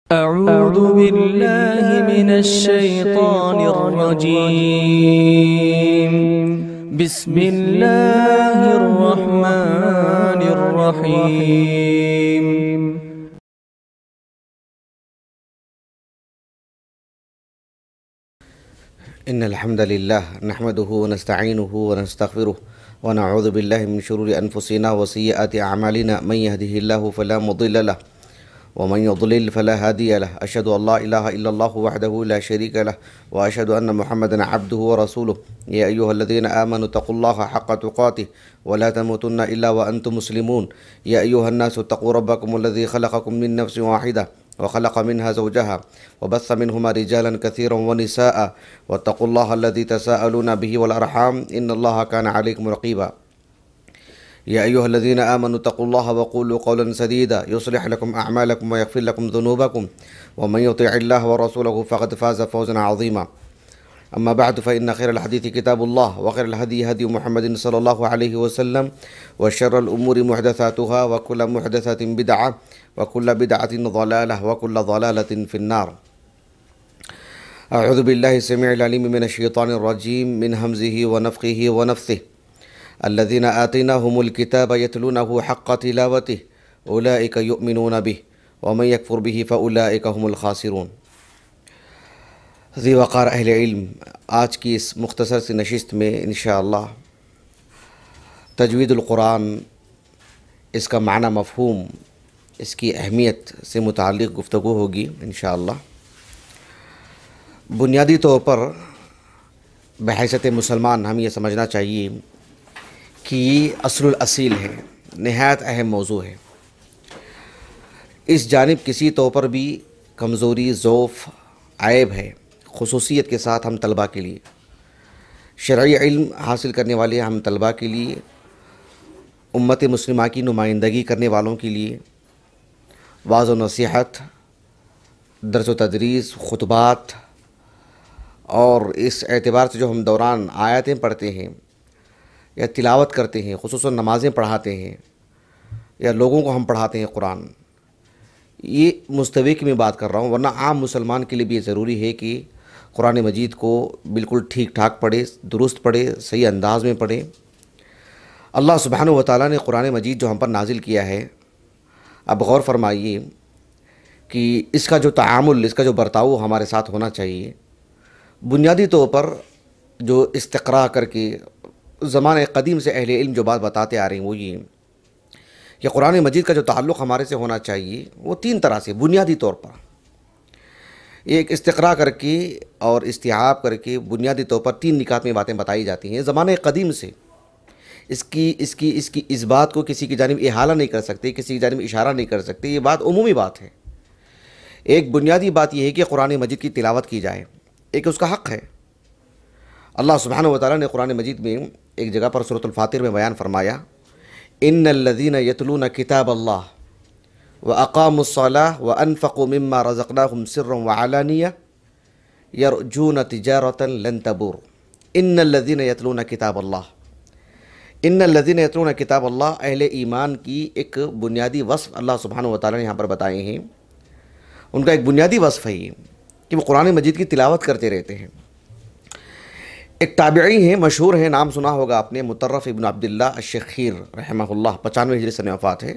أعوذ بالله من الشيطان الرجيم. بسم الله الرحمن الرحيم. إن الحمد لله نحمده ونستعينه ونستغفره ونعوذ بالله من شرور أنفسنا وسيئات أعمالنا من يهده الله فلا مضل له ومن يضلل فلا هادي له أشهد أن لا إله إلا الله وحده لا شريك له وأشهد أن محمدا عبده ورسوله يا أيها الذين آمنوا اتقوا الله حق تقاته ولا تموتن إلا وأنتم مسلمون يا أيها الناس اتقوا ربكم الذي خلقكم من نفس واحدة وخلق منها زوجها وبث منهما رجالا كثيرا ونساء واتقوا الله الذي تساءلون به والأرحام إن الله كان عليكم رقيبا يا أيها الذين آمنوا اتقوا الله وقولوا قولا سديدا يصلح لكم أعمالكم ويغفر لكم ذنوبكم ومن يطيع الله ورسوله فقد فاز فوزا عظيما أما بعد فإن خير الحديث كتاب الله وخير الهدي هدي محمد صلى الله عليه وسلم وشر الأمور محدثاتها وكل محدثة بدعة وكل بدعة ضلالة وكل ضلالة في النار. أعوذ بالله السميع العليم من الشيطان الرجيم من همزه ونفخه ونفثه. الذين آتيناهم الكتاب يتلونه حق تلاوته أولئك يؤمنون به ومن يكفر به فأولئك هم الخاسرون. ذی وقار اہل علم، آج کی اس مختصر سی نشست میں انشاءاللہ تجوید القرآن، اس کا معنی مفہوم، اس کی اہمیت سے متعلق گفتگو ہوگی انشاءاللہ. بنیادی طور پر بحیثیت مسلمان ہم یہ سمجھنا چاہیے کہ یہ اصل الاصیل ہے، نہایت اہم موضوع ہے. اس جانب کسی طور پر بھی کمزوری، ضعف، عیب ہے. خصوصیت کے ساتھ ہم طلباء کے لیے، شرعی علم حاصل کرنے والے ہم طلباء کے لیے، امت مسلمہ کی نمائندگی کرنے والوں کے لیے، وعظ و نصیحت، درس و تدریس، خطبات، اور اس اعتبار سے جو ہم دوران آیاتیں پڑھتے ہیں یا تلاوت کرتے ہیں، خصوصاً نمازیں پڑھاتے ہیں یا لوگوں کو ہم پڑھاتے ہیں قرآن، یہ مستوی کی میں بات کر رہا ہوں، ورنہ عام مسلمان کے لیے بھی یہ ضروری ہے کہ قرآن مجید کو بالکل ٹھیک ٹھاک پڑھے، درست پڑھے، صحیح انداز میں پڑھے. اللہ سبحانہ و تعالیٰ نے قرآن مجید جو ہم پر نازل کیا ہے، اب غور فرمائیے کہ اس کا جو تعامل، اس کا جو برتاؤ ہمارے ساتھ ہونا چاہیے. بنیادی طور پر جو استقراء کر کے زمانہ قدیم سے اہل علم جو بات بتاتے آ رہے ہیں وہ یہ کہ قرآن مجید کا جو تعلق ہمارے سے ہونا چاہیے وہ تین طرح سے بنیادی طور پر، ایک استقراء کر کے اور استیعاب کر کے بنیادی طور پر تین نکات میں باتیں بتائی جاتی ہیں. زمانہ قدیم سے اس بات کو کسی کی جانب احالہ نہیں کر سکتے، کسی کی جانب اشارہ نہیں کر سکتے. یہ بات عمومی بات ہے. ایک بنیادی بات یہ ہے کہ قرآن مجید کی تلاوت کی جائے، ایک اس کا حق ہے. اللہ سبحانہ و تعالیٰ نے قرآن مجید میں ایک جگہ پر سورۃ الفاتر میں بیان فرمایا، ان الذین یتلون کتاب اللہ واقاموا الصلاۃ وانفقوا مما رزقناہم سرا وعلانیہ یرجون تجارۃ لن تبور. ان الذین یتلون کتاب اللہ، ان الذین یتلون کتاب اللہ، اہل ایمان کی ایک بنیادی وصف اللہ سبحانہ و تعالیٰ نے یہاں پر بتائے ہیں. ان کا ایک بنیادی وصف ہے یہ کہ وہ قرآن مجید کی تلاوت کرتے رہتے ہیں. ایک تابعی ہیں، مشہور ہیں، نام سنا ہوگا آپ نے، مطرف ابن عبداللہ الشخیر رحمہ اللہ، 95 ہجری سن وفات ہے.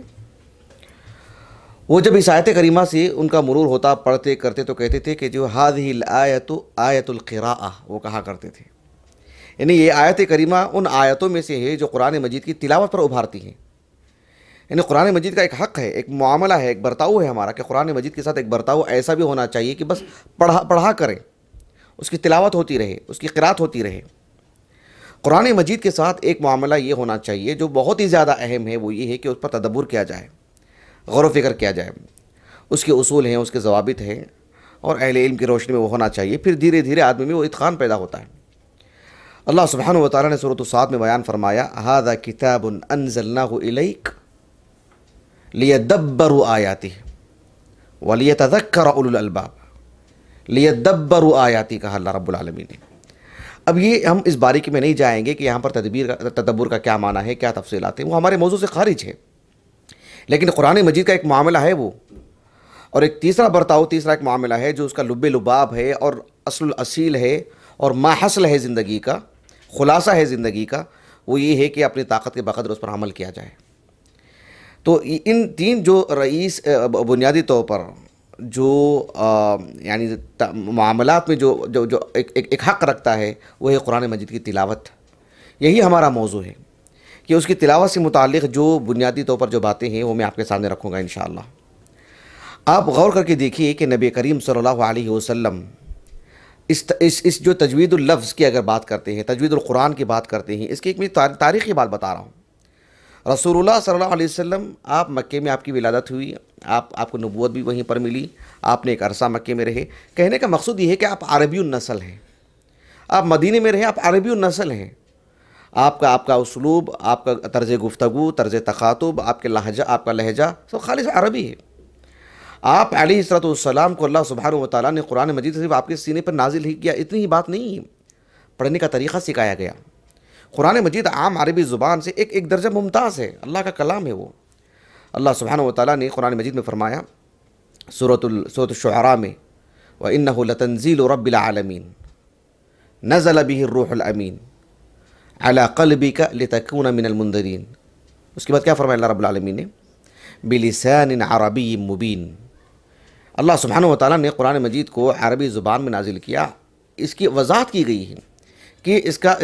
وہ جب اس آیت کریمہ سے ان کا مرور ہوتا، پڑھتے کرتے تو کہتے تھے کہ جو هذه الآیۃ آیۃ القراءہ، وہ کہا کرتے تھے. یعنی یہ آیت کریمہ ان آیتوں میں سے ہے جو قرآن مجید کی تلاوت پر ابھارتی ہیں. یعنی قرآن مجید کا ایک حق ہے، ایک معاملہ ہے، ایک برتاؤ ہے ہمارا کہ قرآن مجید کے ساتھ ایک برتاؤ ایسا بھی ہونا چاہیے کہ بس پڑھا کریں، اس کی تلاوت ہوتی رہے، اس کی قرات ہوتی رہے. قرآن مجید کے ساتھ ایک معاملہ یہ ہونا چاہیے جو بہت ہی زیادہ اہم ہے، وہ یہ ہے کہ اس پر تدبر کیا جائے، غور و فکر کیا جائے. اس کے اصول ہیں، اس کے ضوابط ہیں، اور اہل علم کی روشنی میں وہ ہونا چاہیے. پھر دھیرے دھیرے آدمی میں وہ اتقان پیدا ہوتا ہے. اللہ سبحانہ و تعالیٰ نے سورۃ الصاد میں بیان فرمایا، ھذا کتاب انزلناہ الیک لیدبروا آیاتہ ولیتذکر اولو الالباب. لیدبروا آیاتی کہا اللہ رب العالمین نے. اب یہ ہم اس باریکی میں نہیں جائیں گے کہ یہاں پر تدبر کا کیا معنی ہے، کیا تفصیلات ہیں، وہ ہمارے موضوع سے خارج ہے. لیکن قرآن مجید کا ایک معاملہ ہے وہ اور ایک تیسرا برتاؤ، تیسرا ایک معاملہ ہے جو اس کا لب لباب ہے اور اصل الاصیل ہے اور ما حصل ہے زندگی کا، خلاصہ ہے زندگی کا، وہ یہ ہے کہ اپنی طاقت کے بقدر اس پر عمل کیا جائے۔ تو ان تین جو رئیس بنیادی طور پر جو یعنی معاملات میں جو ایک حق رکھتا ہے، وہ ہے قرآن مجید کی تلاوت۔ یہی ہمارا موضوع ہے کہ اس کی تلاوت سے متعلق جو بنیادی طور پر جو باتیں ہیں وہ میں آپ کے سامنے رکھوں گا انشاءاللہ۔ آپ غور کر کے دیکھیے کہ نبی کریم صلی اللہ علیہ وسلم اس جو تجوید اللفظ کی اگر بات کرتے ہیں، تجوید القرآن کی بات کرتے ہیں، اس کی ایک میں تاریخی بات بتا رہا ہوں۔ رسول اللہ صلی اللہ علیہ وسلم، آپ مکے میں آپ کی ولادت ہوئی، آپ کو نبوت بھی وہیں پر ملی، آپ نے ایک عرصہ مکے میں رہے۔ کہنے کا مقصود یہ ہے کہ آپ عربی النسل ہیں، آپ مدینے میں رہے، آپ عربی النسل ہیں۔ آپ کا اسلوب، آپ کا طرز گفتگو، طرز تخاطب، آپ کا لہجہ سب خالص عربی ہے۔ آپ علیہ الصلوۃ والسلام کو اللہ سبحانہ و تعالیٰ نے قرآن مجید صرف آپ کے سینے پر نازل ہی کیا، اتنی ہی بات نہیں ہے، پڑھنے کا طریقہ سکھایا گیا۔ قرآن مجید عام عربی زبان سے ایک درجہ ممتاز ہے، اللہ کا کلام ہے وہ۔ اللہ سبحانہ و تعالیٰ نے قرآن مجید میں فرمایا سورۃ الشعراء میں، وَإِنَّهُ لَتَنزِيلُ رَبِّ الْعَالَمِينَ نَزَلَ بِهِ الرُّوحُ الْأَمِينُ عَلَى قَلْبِكَ لِتَكُونَ مِنَ الْمُنذِرِينَ۔ اس کے بعد کیا فرمایا اللہ رب العالمین نے؟ بِلِسَانٍ عَرَبِيٍّ مُبِينٍ۔ اللہ سبحانہ و تعالیٰ نے قرآن مجید کو عربی زبان میں نازل کیا۔ اس کی وضاحت کی گئی ہے کہ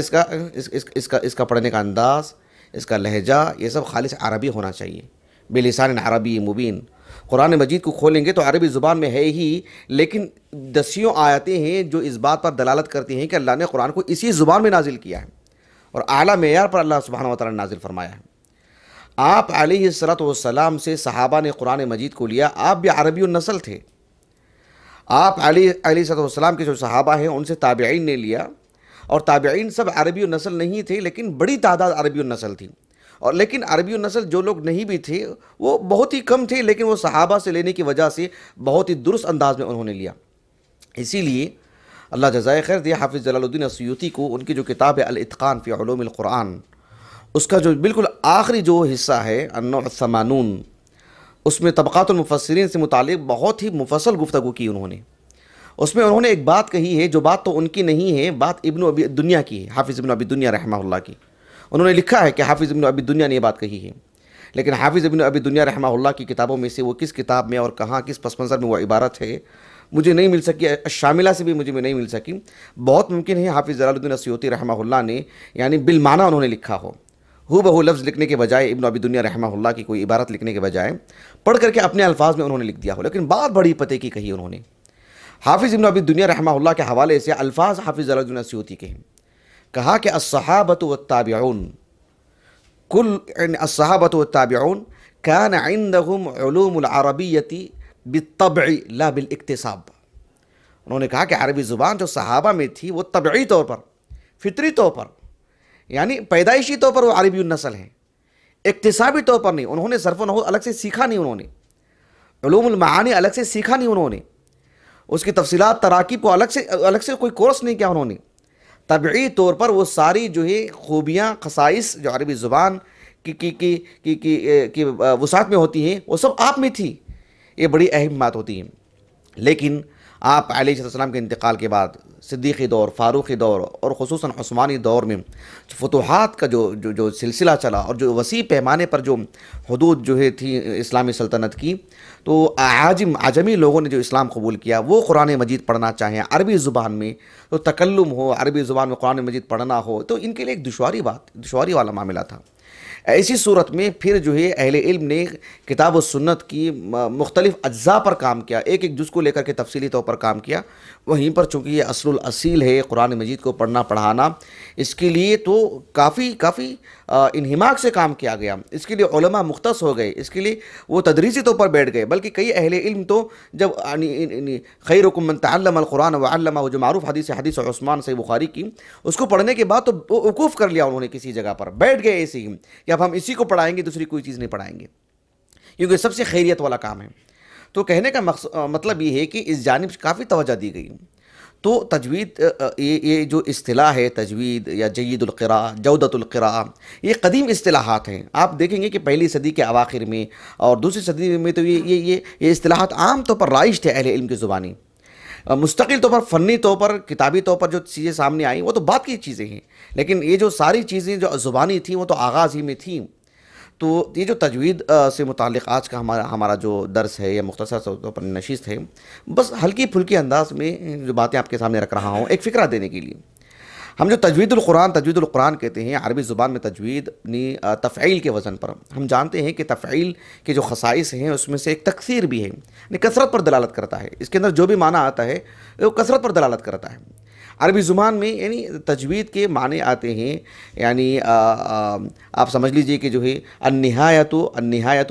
اس کا پڑھنے کا انداز، اس کا لہجہ، یہ سب خالص عربی ہونا چاہیے۔ بلسان عربی مبین، قرآن مجید کو کھولیں گے تو عربی زبان میں ہے ہی، لیکن دسیوں آیتیں ہیں جو اس بات پر دلالت کرتی ہیں کہ اللہ نے قرآن کو اسی زبان میں نازل کیا ہے اور اعلیٰ معیار پر اللہ سبحانہ و تعالیٰ نے نازل فرمایا ہے۔ آپ علیہ الصلوۃ والسلام سے صحابہ نے قرآن مجید کو لیا، آپ بھی عربی النسل تھے۔ آپ علیہ الصلوۃ والسلام کے جو صحابہ ہیں ان سے تابعین نے لیا، اور تابعین سب عربی النسل نہیں تھے، لیکن بڑی تعداد عربی النسل تھی۔ اور لیکن عربی النسل جو لوگ نہیں بھی تھے وہ بہت ہی کم تھے، لیکن وہ صحابہ سے لینے کی وجہ سے بہت ہی درست انداز میں انہوں نے لیا۔ اسی لیے اللہ جزائے خیر دے حافظ جلال الدین السیوطی کو ان کی جو کتاب ہے الاتقان فی علوم القرآن، اس کا جو بالکل آخری جو حصہ ہے النوع الثمانون، اس میں طبقات المفسرین سے متعلق بہت ہی مفصل گفتگو کی انہوں نے۔ اس میں انہوں نے ایک بات کہی ہے جو بات تو ان کی نہیں ہے، بات ابن ابی دنیا کی ہے، حافظ ابن ابی دنیا رحمہ اللہ کی۔ انہوں نے لکھا ہے کہ حافظ ابن ابی دنیا نے یہ بات کہی ہے، لیکن حافظ ابن ابی دنیا رحمہ اللہ کی کتابوں میں سے وہ کس کتاب میں اور کہاں کس پس منظر میں وہ عبارت ہے مجھے نہیں مل سکی، شاملہ سے بھی مجھے نہیں مل سکی۔ بہت ممکن ہے حافظ جلال الدین السیوطی رحمہ اللہ نے یعنی بالمعنی انہوں نے لکھا ہو، بہو لفظ لکھنے کے بجائے، ابن ابی دنیا رحمہ اللہ کی کوئی عبارت لکھنے کے بجائے پڑھ کر کے اپنے الفاظ میں انہوں نے لکھ دیا ہو، لیکن بات بڑی پتے کی کہی انہوں نے۔ حافظ ابن ابی دنیا رحمہ اللہ کے حوالے سے الفاظ حافظ جلال الدین السیوطی کے ہیں، کہا کہ الصحابۃ والتابعون الصحابۃ والتابعون كان عندهم علوم العربیۃ بالطبع لا بالاکتساب۔ انہوں نے کہا کہ عربی زبان جو صحابہ میں تھی وہ طبعی طور پر، فطری طور پر، یعنی پیدائشی طور پر وہ عربی النسل ہیں، اکتسابی طور پر نہیں۔ انہوں نے صرف و نحو الگ سے سیکھا نہیں، انہوں نے علوم المعانی الگ سے سیکھا نہیں، انہوں نے اس کی تفصیلات تراکیب کو الگ سے کوئی کورس نہیں کیا انہوں نے۔ طبعی طور پر وہ ساری جو ہے خوبیاں، خصائص جو عربی زبان کی وسعت میں ہوتی ہیں وہ سب آپ میں تھی۔ یہ بڑی اہم بات ہوتی ہے۔ لیکن آپ علیہ السلام کے انتقال کے بعد صدیقی دور، فاروقی دور اور خصوصاً عثمانی دور میں فتوحات کا جو سلسلہ چلا اور جو وسیع پیمانے پر جو حدود جو ہے تھی اسلامی سلطنت کی، تو عجمی لوگوں نے جو اسلام قبول کیا وہ قرآن مجید پڑھنا چاہیں عربی زبان میں، تو تکلم ہو عربی زبان میں قرآن مجید پڑھنا ہو تو ان کے لیے ایک دشواری والا معاملہ تھا۔ ایسی صورت میں پھر جو ہے اہل علم نے کتاب و سنت کی مختلف اجزاء پر کام کیا، ایک جز کو لے کر کے تفصیلی طور پر کام کیا۔ وہیں پر چونکہ یہ اصل الاصیل ہے قرآن مجید کو پڑھنا پڑھانا، اس کے لیے تو کافی انہماک سے کام کیا گیا، اس کے لیے علماء مختص ہو گئے، اس کے لیے وہ تدریسی طور پر بیٹھ گئے، بلکہ کئی اہل علم تو جب خیرکم من تعلم القرآن وعلمہ، جو معروف حدیث عثمان صحیح بخاری کی، اس کو پڑھنے کے بعد تو وقوف کر لیا انہوں نے، کسی جگہ پر بیٹھ گئے ایسے ہی کہ اب ہم اسی کو پڑھائیں گے، دوسری کوئی چیز نہیں پڑھائیں گے، کیونکہ سب سے خیریت والا کام ہے۔ تو کہنے کا مطلب یہ ہے کہ اس جانب کافی توجہ دی گئی۔ تو تجوید یہ جو اصطلاح ہے تجوید یا جید القراء، جودۃ القراء، یہ قدیم اصطلاحات ہیں۔ آپ دیکھیں گے کہ پہلی صدی کے اواخر میں اور دوسری صدی میں تو یہ اصطلاحات عام طور پر رائج تھے اہل علم کی زبانی۔ مستقل طور پر فنی طور پر کتابی طور پر جو چیزیں سامنے آئیں وہ تو بات کی چیزیں ہیں، لیکن یہ جو ساری چیزیں جو زبانی تھیں وہ تو آغاز ہی میں تھیں۔ تو یہ جو تجوید سے متعلق آج کا ہمارا جو درس ہے یا مختصر طور پر نشست ہے، بس ہلکی پھلکی انداز میں جو باتیں آپ کے سامنے رکھ رہا ہوں ایک فکرہ دینے کے لیے۔ ہم جو تجوید القرآن کہتے ہیں عربی زبان میں تجوید تفعیل کے وزن پر، ہم جانتے ہیں کہ تفعیل کے جو خصائص ہیں اس میں سے ایک تکثیر بھی ہے، یعنی کثرت پر دلالت کرتا ہے۔ اس کے اندر جو بھی معنی آتا ہے وہ کثرت پر دلالت کرتا ہے۔ عربی زبان میں یعنی تجوید کے معنی آتے ہیں، یعنی آپ سمجھ لیجئے کہ جو ہے النہایت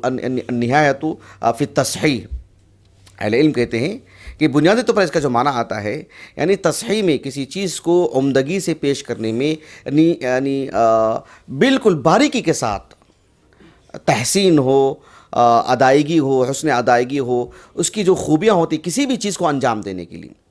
فی التصحیح، اہل علم کہتے ہیں کہ بنیادی طور پر اس کا جو معنی آتا ہے یعنی تصحیح میں کسی چیز کو عمدگی سے پیش کرنے میں، یعنی بالکل باریکی کے ساتھ تحسین ہو، ادائیگی ہو، حسن ادائیگی ہو، اس کی جو خوبیاں ہوتی کسی بھی چیز کو انجام دینے کے لیے،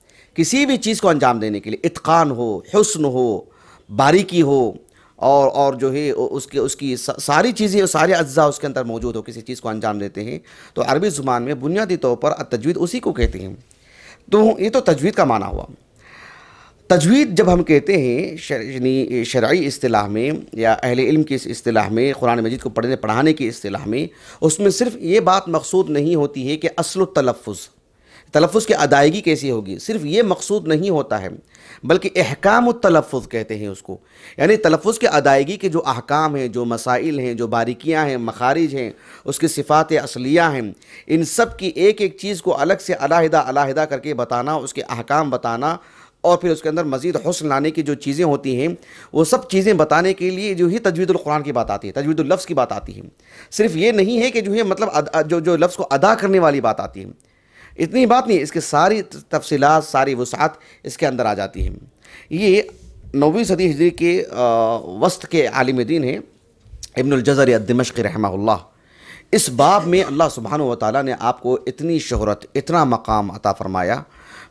اتقان ہو، حسن ہو، باریکی ہو، اور جو ہے اس کی ساری چیزیں، سارے اجزاء اس کے اندر موجود ہو، کسی چیز کو انجام دیتے ہیں، تو عربی زبان میں بنیادی طور پر تجوید اسی کو کہتے ہیں۔ تو یہ تو تجوید کا معنی ہوا۔ تجوید جب ہم کہتے ہیں شرعی اصطلاح میں یا اہل علم کی اصطلاح میں، قرآن مجید کو پڑھانے کی اصطلاح میں، اس میں صرف یہ بات مقصود نہیں ہوتی ہے کہ اصل تلفظ کی ادائیگی کیسی ہوگی، صرف یہ مقصود نہیں ہوتا ہے، بلکہ احکام التلفظ کہتے ہیں اس کو، یعنی تلفظ کی ادائیگی کے جو احکام ہیں، جو مسائل ہیں، جو باریکیاں ہیں، مخارج ہیں، اس کی صفات اصلیہ ہیں، ان سب کی ایک ایک چیز کو الگ سے علیحدہ کر کے بتانا، اس کے احکام بتانا، اور پھر اس کے اندر مزید حسن لانے کی جو چیزیں ہوتی ہیں وہ سب چیزیں بتانے کے لیے جو ہی تجوید القرآن کی بات آتی ہے، تجوید اللفظ کی بات آتی ہے۔ صرف یہ نہیں ہے کہ جو ہے مطلب جو لفظ کو ادا کرنے والی بات آتی ہے، اتنی بات نہیں، اس کے ساری تفصیلات، ساری وسعت اس کے اندر آ جاتی ہیں۔ یہ 9ویں صدی ہجری کے وسط کے عالم دین ہیں ابن الجزری الدمشقی رحمہ اللہ۔ اس باب میں اللہ سبحانہ و تعالیٰ نے آپ کو اتنی شہرت، اتنا مقام عطا فرمایا،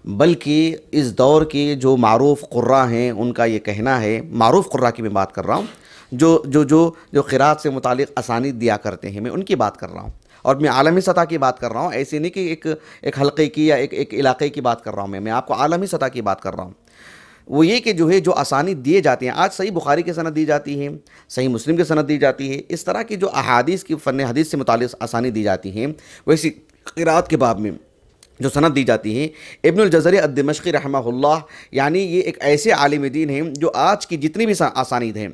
بلکہ اس دور کے جو معروف قراء ہیں ان کا یہ کہنا ہے، معروف قراء کی میں بات کر رہا ہوں، جو قراءت سے متعلق اسانید دیا کرتے ہیں، میں ان کی بات کر رہا ہوں، اور میں عالمی سطح کی بات کر رہا ہوں، ایسے نہیں کہ ایک حلقے کی یا ایک علاقے کی بات کر رہا ہوں، میں آپ کو عالمی سطح کی بات کر رہا ہوں۔ وہ یہ کہ جو ہے جو اسانید دیے جاتے ہیں، آج صحیح بخاری کی سند دی جاتی ہے، صحیح مسلم کی سند دی جاتی ہے، اس طرح کی جو احادیث کی فن حدیث سے متعلق اسانید دی جاتی ہیں، ویسی قراءت کے باب میں جو سند دی جاتی ہیں، ابن الجزری الدمشقی رحمہ اللہ، یعنی یہ ایک ایسے عالم دین ہیں جو آج کی جتنی بھی اسانید ہیں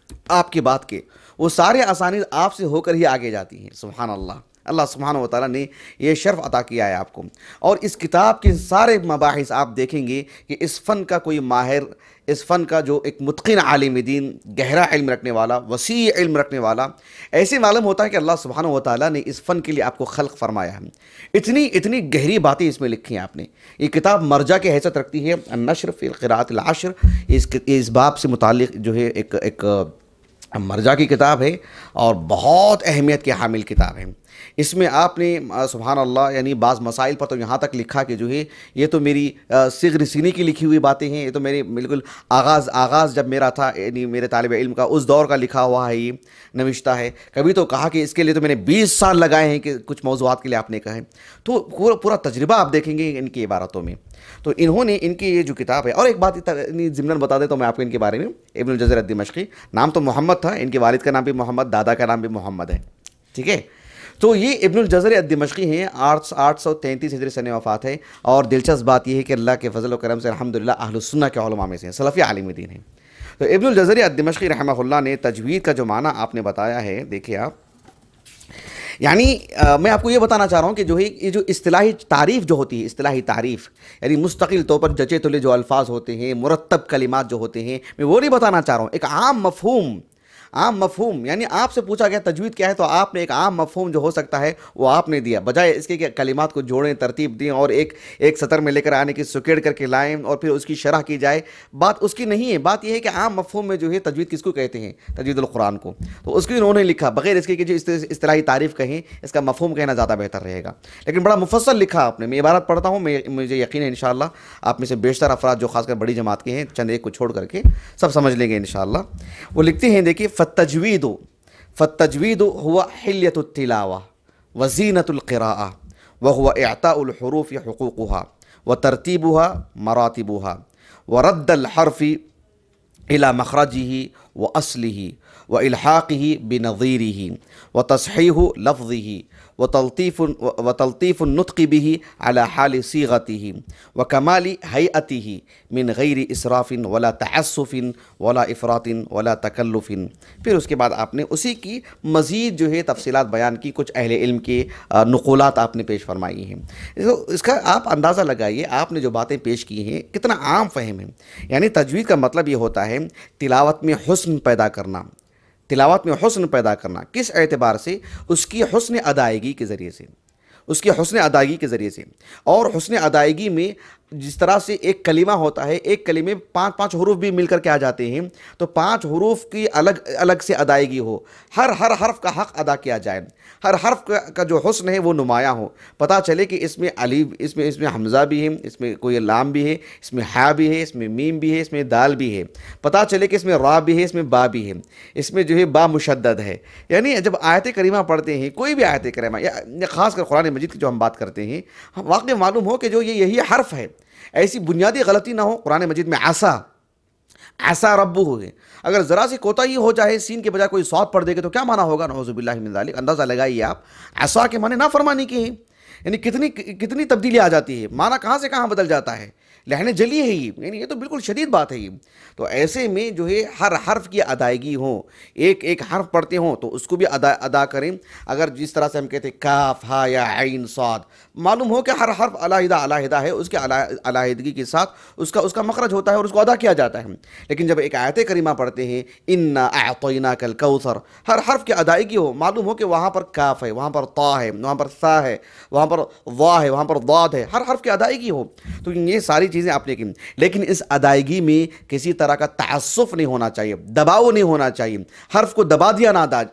آپ کی بات کے، وہ سارے اسانید آپ سے ہو کر ہی آگے جاتی ہیں۔ سبحان اللہ، اللہ سبحانہ و تعالیٰ نے یہ شرف عطا کیا ہے آپ کو، اور اس کتاب کے سارے مباحث آپ دیکھیں گے کہ اس فن کا کوئی ماہر، اس فن کا جو ایک متقن عالم دین، گہرا علم رکھنے والا، وسیع علم رکھنے والا، ایسے معلوم ہوتا ہے کہ اللہ سبحانہ و تعالیٰ نے اس فن کے لیے آپ کو خلق فرمایا ہے۔ اتنی گہری باتیں اس میں لکھی ہیں آپ نے۔ یہ کتاب مرجع کی حیثیت رکھتی ہے، النشر فی القراءۃ العشر، اس باب سے متعلق جو ہے ایک مرجع کی کتاب ہے اور بہت اہمیت کی حامل کتاب ہے۔ اس میں آپ نے سبحان اللہ یعنی بعض مسائل پر تو یہاں تک لکھا کہ جو ہے یہ تو میری صغر سینی کی لکھی ہوئی باتیں ہیں، یہ تو میری بالکل آغاز جب میرا تھا یعنی میرے طالب علم کا، اس دور کا لکھا ہوا ہے، یہ نوشتہ ہے۔ کبھی تو کہا کہ اس کے لیے تو میں نے 20 سال لگائے ہیں کہ کچھ موضوعات کے لیے آپ نے کہا ہے۔ تو پورا تجربہ آپ دیکھیں گے ان کی عبارتوں میں۔ تو انہوں نے ان کی یہ جو کتاب ہے، اور ایک بات ضمناً بتا دیتا ہوں میں آپ کو ان کے بارے میں، ابن الجزری الدمشقی، نام تو محمد تھا، ان کے والد کا نام بھی محمد، دادا کا نام بھی محمد ہے، ٹھیک ہے۔ تو یہ ابن الجزری الدمشقی ہیں، 833 ہجری سن وفات ہے، اور دلچسپ بات یہ ہے کہ اللہ کے فضل و کرم سے الحمدللہ اہل السنہ کے علماء میں سے ہیں، سلفی عالم دین ہیں۔ تو ابن الجزری الدمشقی رحمہ اللہ نے تجوید کا جو معنی آپ نے بتایا ہے، دیکھیں آپ، یعنی میں آپ کو یہ بتانا چاہ رہا ہوں کہ جو ہے یہ جو اصطلاحی تعریف جو ہوتی ہے، اصطلاحی تعریف یعنی مستقل طور پر جچے تلے جو الفاظ ہوتے ہیں، مرتب کلمات جو ہوتے ہیں، میں وہ نہیں بتانا چاہ رہا ہوں، ایک عام مفہوم عام مفہوم، یعنی آپ سے پوچھا گیا تجوید کیا ہے تو آپ نے ایک عام مفہوم جو ہو سکتا ہے وہ آپ نے دیا، بجائے اس کے کہ کلمات کو جوڑیں، ترتیب دیں اور ایک سطر میں لے کر آنے کی سکیڑ کر کے لائیں اور پھر اس کی شرح کی جائے۔ بات اس کی نہیں ہے، بات یہ ہے کہ عام مفہوم میں جو ہے تجوید کس کو کہتے ہیں؟ تجوید القرآن کو، تو اس کی انہوں نے لکھا بغیر اس کے کہ جو اصطلاحی تعریف کہیں، اس کا مفہوم کہنا زیادہ بہتر رہے گا، لیکن بڑا مفصل لکھا آپ نے۔ میں عبارت پڑھتا ہوں، مجھے یقین ہے انشاءاللہ آپ میں سے بیشتر افراد جو خاص کر بڑی جماعت کے ہیں، چند ایک کو چھوڑ کر کے سب سمجھ لیں گے انشاءاللہ۔ وہ لکھتے ہیں، دیکھیے، فالتجوید هو حلیۃ التلاوہ وزینۃ القراءہ وهو اعطاء الحروف حقوقها وترتیبها مراتبها ورد الحرف الى مخرجه واصله والحاقه بنظیره وتصحیح لفظه وتلطیف النطق به على حال صيغته وكمال هيئته من غیر اسراف ولا تعسف ولا افراط ولا تکلف۔ پھر اس کے بعد آپ نے اسی کی مزید جو ہے تفصیلات بیان کی، کچھ اہل علم کے نقولات آپ نے پیش فرمائی ہیں۔ اس کا آپ اندازہ لگائیے، آپ نے جو باتیں پیش کی ہیں کتنا عام فہم ہے۔ یعنی تجوید کا مطلب یہ ہوتا ہے تلاوت میں حسن پیدا کرنا، تلاوت میں حسن پیدا کرنا، کس اعتبار سے؟ اس کی حسن ادائیگی کے ذریعے سے، اس کی حسن ادائیگی کے ذریعے سے۔ اور حسن ادائیگی میں جس طرح سے ایک کلمہ ہوتا ہے، ایک کلمے 5 حروف بھی مل کر کے آ جاتے ہیں، تو 5 حروف کی الگ الگ سے ادائیگی ہو، ہر حرف کا حق ادا کیا جائے، ہر حرف کا جو حسن ہے وہ نمایاں ہو، پتہ چلے کہ اس میں الف، اس میں حمزہ بھی ہے، اس میں کوئی لام بھی ہے، اس میں ہا بھی ہے، اس میں میم بھی ہے، اس میں دال بھی ہے، پتہ چلے کہ اس میں را بھی ہے، اس میں با بھی ہے، اس میں جو ہے با مشدد ہے۔ یعنی جب آیت کریمہ پڑھتے ہیں، کوئی بھی آیت کریمہ، یا خاص کر قرآن مجید کی جو ہم بات کرتے ہیں، واقعی معلوم ہو کہ جو یہی حرف ہے، ایسی بنیادی غلطی نہ ہو۔ قرآن مجید میں عسا ربہ ہے، اگر ذرا سی کوتاہی ہو جائے، سین کے بجائے کوئی صاد پڑھ دے گے تو کیا معنی ہوگا؟ نعوذ باللہ من ذالک۔ اندازہ لگائیے آپ، عسا کے معنی نافرمانی کے ہیں، یعنی کتنی تبدیلی آ جاتی ہے، معنی کہاں سے کہاں بدل جاتا ہے، لہنے جلی ہے یہ، یعنی یہ تو بالکل شدید بات ہے یہ۔ تو ایسے میں جو ہے ہر حرف کی ادائیگی ہو، ایک حرف پڑھتے ہوں تو اس کو بھی ادا کریں۔ اگر جس طرح سے ہم کہتے ہیں کاف، ہا یا عین صاد، معلوم ہو کہ ہر حرف علیحدہ ہے، اس کے علیحدگی کے ساتھ اس کا مخرج ہوتا ہے اور اس کو ادا کیا جاتا ہے۔ لیکن جب ایک آیت کریمہ پڑھتے ہیں، انا اعطیناک الکوثر، ہر حرف کی ادائیگی ہو، معلوم ہو کہ وہاں پر کاف ہے، وہاں پر طا ہے، وہاں پر ثا ہے، وہاں پر ضا ہے، وہاں پر ضاد ہے، ہر حرف کی ادائیگی ہو، تو یہ ساری چیزیں آپ نے کی۔ لیکن اس ادائیگی میں کسی طرح کا تعسف نہیں ہونا چاہیے، دباؤ نہیں ہونا چاہیے، حرف کو دبا دیا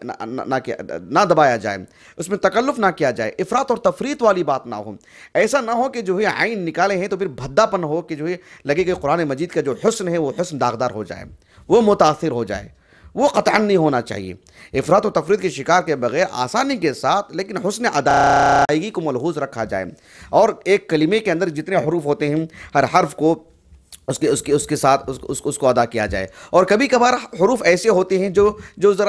نہ دبایا جائے، اس میں تکلف نہ کیا جائے، افراط اور تفریط والی بات نہ ہو۔ ایسا نہ ہو کہ جو ہے عین نکالے ہیں تو پھر بھدا پن ہو کہ جو ہے لگے کہ قرآن مجید کا جو حسن ہے وہ حسن داغدار ہو جائے، وہ متاثر ہو جائے، وہ قطعاً نہیں ہونا چاہیے۔ افراط و تفریط کے شکار کے بغیر آسانی کے ساتھ لیکن حسن ادائیگی کو ملحوظ رکھا جائے، اور ایک کلمے کے اندر جتنے حروف ہوتے ہیں ہر حرف کو اس کے ساتھ اس کو ادا کیا جائے۔ اور کبھی کبھار حروف ایسے ہوتے ہیں جو ذرا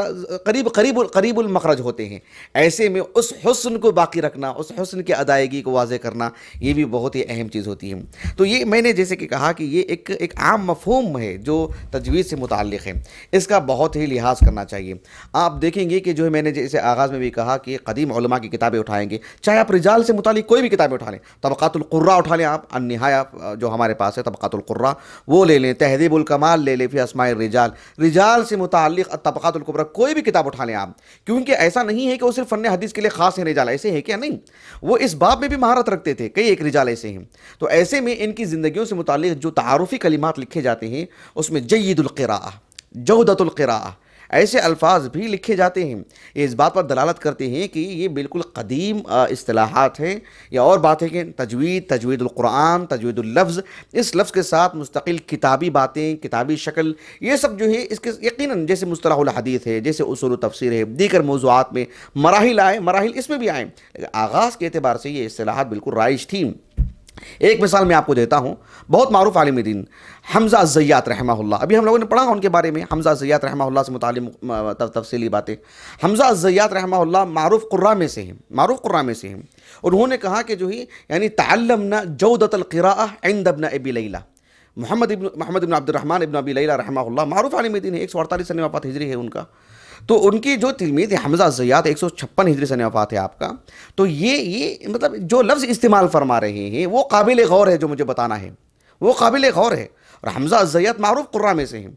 قریب المخرج ہوتے ہیں، ایسے میں اس حسن کو باقی رکھنا، اس حسن کی ادائیگی کو واضح کرنا، یہ بھی بہت ہی اہم چیز ہوتی ہے۔ تو یہ میں نے جیسے کہ کہا کہ یہ ایک عام مفہوم ہے جو تجوید سے متعلق ہے، اس کا بہت ہی لحاظ کرنا چاہیے۔ آپ دیکھیں گے کہ جو ہے میں نے جیسے آغاز میں بھی کہا کہ قدیم علماء کی کتابیں اٹھائیں گے، چاہے آپ رجال سے متعلق کوئی بھی کتابیں اٹھا لیں، طبقات القراء اٹھا لیں، آپ النہایہ جو ہمارے پاس ہے طبقات القراء وہ لے لیں، تہذیب الکمال لے لیں، فی اسماء الرجال، رجال سے متعلق الطبقات الکبریٰ، کوئی بھی کتاب اٹھا لیں آپ، کیونکہ ایسا نہیں ہے کہ وہ صرف فن حدیث کے لیے خاص ہیں رجال، ایسے ہیں کیا؟ نہیں، وہ اس باب میں بھی مہارت رکھتے تھے، کئی ایک رجال ایسے ہیں۔ تو ایسے میں ان کی زندگیوں سے متعلق جو تعارفی کلمات لکھے جاتے ہیں اس میں جید القراءہ، جودۃ القراءہ، ایسے الفاظ بھی لکھے جاتے ہیں، یہ اس بات پر دلالت کرتے ہیں کہ یہ بالکل قدیم اصطلاحات ہیں۔ یا اور بات ہے کہ تجوید القرآن، تجوید اللفظ، اس لفظ کے ساتھ مستقل کتابی باتیں، کتابی شکل، یہ سب جو ہے اس کے یقیناً جیسے مصطلح الحدیث ہے، جیسے اصول و تفسیر ہے، دیگر موضوعات میں مراحل اس میں بھی آئیں، لیکن آغاز کے اعتبار سے یہ اصطلاحات بالکل رائج تھیں۔ ایک مثال میں آپ کو دیتا ہوں، بہت معروف عالم دین حمزہ الزیات رحمہ اللہ، ابھی ہم لوگوں نے پڑھا ان کے بارے میں، حمزہ الزیات رحمہ اللہ سے متعلق تفصیلی باتیں۔ حمزہ الزیات رحمہ اللہ معروف قراء میں سے ہیں، انہوں نے کہا کہ جو ہی یعنی تعلمنا جودۃ القراءہ عند ابن ابی لیلہ، محمد بن عبد الرحمن ابن ابی لیلہ رحمہ اللہ معروف عالم دین ہے، 148 سنہ وفات ہجری ہے ان کا۔ تو ان کی جو تلمید حمزہ الزیات 156 ہجری سنہ وفات ہے آپ کا، تو یہ مطلب جو لفظ استعمال فرما رہے ہیں وہ قابل غور ہے، جو مجھے بتانا ہے وہ قابل غور ہے۔ اور حمزہ الزیات معروف قراء میں سے ہیں،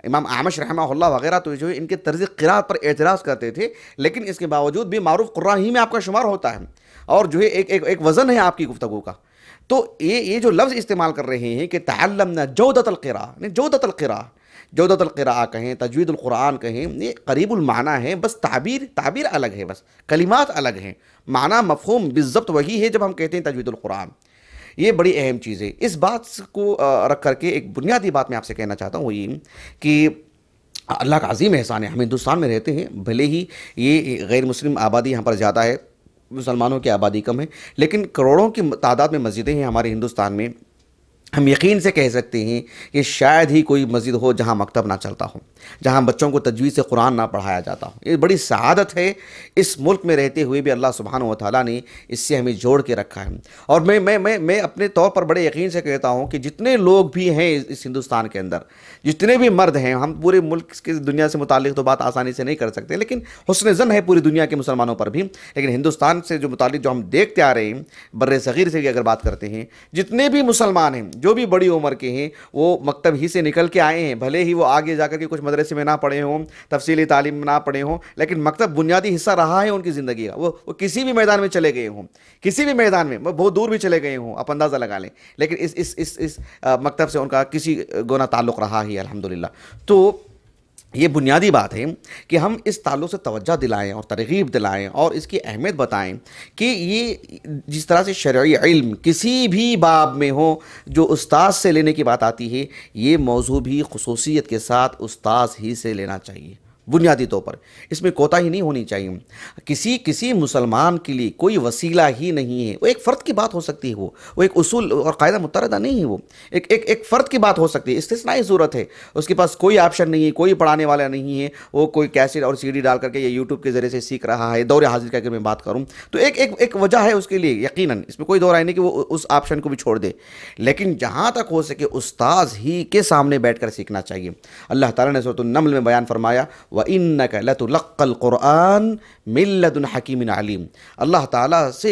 امام اعمش رحمہ اللہ وغیرہ تو جو ہے ان کے طرز قرات پر اعتراض کرتے تھے، لیکن اس کے باوجود بھی معروف قراء ہی میں آپ کا شمار ہوتا ہے، اور جو ہے ایک وزن ہے آپ کی گفتگو کا. تو یہ جو لفظ استعمال کر رہے ہیں کہ تعلمنا جودۃ القراء، جودۃ القراء، جودۃ القراء کہیں، تجوید القرآن کہیں، یہ قریب المعنی ہے، بس تعبیر الگ ہے، بس کلمات الگ ہیں، معنی مفہوم بالضبط وہی ہے جب ہم کہتے ہیں تجوید القرآن. یہ بڑی اہم چیز ہے. اس بات کو رکھ کر کے ایک بنیادی بات میں آپ سے کہنا چاہتا ہوں، وہ یہ کہ اللہ کا عظیم احسان ہے، ہم ہندوستان میں رہتے ہیں، بھلے ہی یہ غیر مسلم آبادی یہاں پر زیادہ ہے، مسلمانوں کی آبادی کم ہے، لیکن کروڑوں کی تعداد میں مسجدیں ہیں ہمارے ہندوستان میں. ہم یقین سے کہہ سکتے ہیں کہ شاید ہی کوئی مسجد ہو جہاں مکتب نہ چلتا ہو، جہاں بچوں کو تجوید سے قرآن نہ پڑھایا جاتا ہو. یہ بڑی سعادت ہے، اس ملک میں رہتے ہوئے بھی اللہ سبحانہ و تعالیٰ نے اس سے ہمیں جوڑ کے رکھا ہے. اور میں اپنے طور پر بڑے یقین سے کہتا ہوں کہ جتنے لوگ بھی ہیں اس ہندوستان کے اندر، جتنے بھی مرد ہیں، ہم پورے ملک کی دنیا سے متعلق تو بات آسانی سے نہیں کر سکتے، لیکن حسن ظن ہے پوری دنیا کے مسلمانوں پر بھی، لیکن ہندوستان سے جو متعلق جو ہم دیکھتے آ رہے ہیں، بر صغیر سے بھی اگر بات کرتے ہیں، جتنے بھی مسلمان ہیں جو بھی بڑی عمر کے ہیں، وہ مکتب ہی سے نکل کے آئے ہیں. بھلے ہی وہ آگے جا کر کے کچھ مدرسے میں نہ پڑھے ہوں، تفصیلی تعلیم نہ پڑھے ہوں، لیکن مکتب بنیادی حصہ رہا ہے ان کی زندگی کا. وہ کسی بھی میدان میں چلے گئے ہوں، کسی بھی میدان میں، بہت دور بھی چلے گئے ہوں، آپ اندازہ لگا لیں، لیکن اس مکتب سے ان کا کسی گونا تعلق رہا ہی الحمدللہ. تو یہ بنیادی بات ہے کہ ہم اس تعلق سے توجہ دلائیں اور ترغیب دلائیں اور اس کی اہمیت بتائیں کہ یہ جس طرح سے شرعی علم کسی بھی باب میں ہو جو استاذ سے لینے کی بات آتی ہے، یہ موضوع بھی خصوصیت کے ساتھ استاذ ہی سے لینا چاہیے. بنیادی طور پر اس میں کوتاہی نہیں ہونی چاہیے. کسی مسلمان کے لیے کوئی وسیلہ ہی نہیں ہے. وہ ایک فرد کی بات ہو سکتی ہے، وہ ایک اصول اور قاعدہ متحدہ نہیں ہے، وہ ایک فرد کی بات ہو سکتی ہے، استثنائی صورت ہے. اس کے پاس کوئی آپشن نہیں ہے، کوئی پڑھانے والا نہیں ہے، وہ کوئی کیسٹ اور CD ڈال کر کے یا یوٹیوب کے ذریعے سے سیکھ رہا ہے. دور حاضر کا اگر میں بات کروں تو ایک وجہ ہے اس کے لیے، یقیناً اس میں کوئی دور آئے نہیں کہ وہ اس آپشن کو بھی چھوڑ دے، لیکن جہاں تک ہو سکے استاذ ہی کے سامنے بیٹھ کر سیکھنا چاہیے. اللہ تعالیٰ نے سورۃ النمل میں بیان فرمایا وَإِنَّكَ لَتُلَقَّى الْقُرْآنَ مِن لَدُنْ حَكِيمٍ عَلِيمٍ. اللہ تعالیٰ سے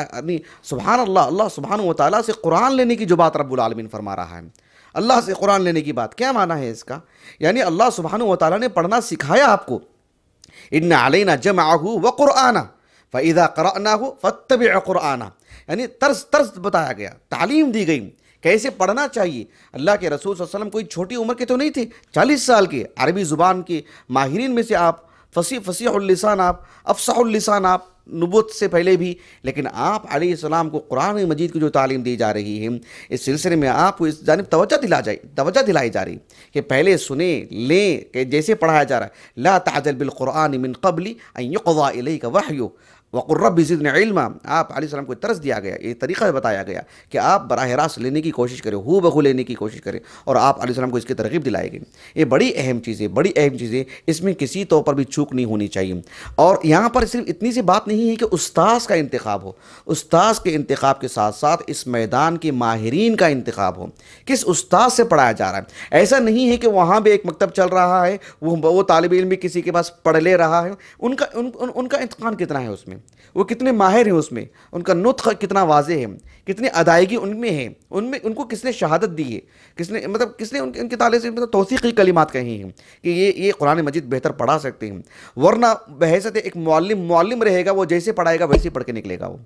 سبحان اللہ سبحانہ و تعالیٰ سے قرآن لینے کی جو بات رب العالمین فرما رہا ہے، اللہ سے قرآن لینے کی بات، کیا معنی ہے اس کا؟ یعنی اللہ سبحانہ و تعالیٰ نے پڑھنا سکھایا آپ کو. إِنَّ عَلَيْنَا جَمْعَهُ وَقُرْآنَهُ فَإِذَا قَرَأْنَاهُ فَاتَّبِعْ قُرْآنَهُ. یعنی طرز بتایا گیا، تعلیم دی گئی کیسے پڑھنا چاہیے. اللہ کے رسول صلی اللہ علیہ وسلم کوئی چھوٹی عمر کے تو نہیں تھے، 40 سال کے، عربی زبان کے ماہرین میں سے آپ، فصیح اللسان آپ، افصح اللسان آپ، نبوت سے پہلے بھی، لیکن آپ علیہ السلام کو قرآن مجید کی جو تعلیم دی جا رہی ہے، اس سلسلے میں آپ کو اس جانب توجہ دلائی جا رہی کہ پہلے سنیں لیں کہ جیسے پڑھایا جا رہا ہے. لا تعجل بالقرآن من قبل ان يقضى الیک وحیہ وقل رب زدنی علما. آپ علیہ السلام کو طرز دیا گیا، یہ طریقہ بتایا گیا کہ آپ براہ راست لینے کی کوشش کریں، ہو بہو لینے کی کوشش کریں، اور آپ علیہ السلام کو اس کی ترغیب دلائے گی. یہ بڑی اہم چیز ہے، اس میں کسی طور پر بھی چوک نہیں ہونی چاہیے. اور یہاں پر صرف اتنی سی بات نہیں ہے کہ استاذ کا انتخاب ہو، استاذ کے انتخاب کے ساتھ ساتھ اس میدان کے ماہرین کا انتخاب ہو. کس استاذ سے پڑھایا جا رہا ہے؟ ایسا نہیں ہے کہ وہاں بھی ایک مکتب چل رہا ہے، وہ طالب علم بھی کسی کے پاس پڑھ لے رہا ہے. ان کا اتقان کتنا ہے اس میں، وہ کتنے ماہر ہیں اس میں، ان کا نطق کتنا واضح ہے، کتنی ادائیگی ان میں ہے، ان کو کس نے شہادت دی ہے، کس نے ان کے تعلق سے توثیقی کلمات کہی ہیں کہ یہ قرآن مجید بہتر پڑھا سکتے ہیں. ورنہ بحیثیت ایک معلم رہے گا، وہ جیسے پڑھائے گا ویسے پڑھ کے نکلے گا. وہ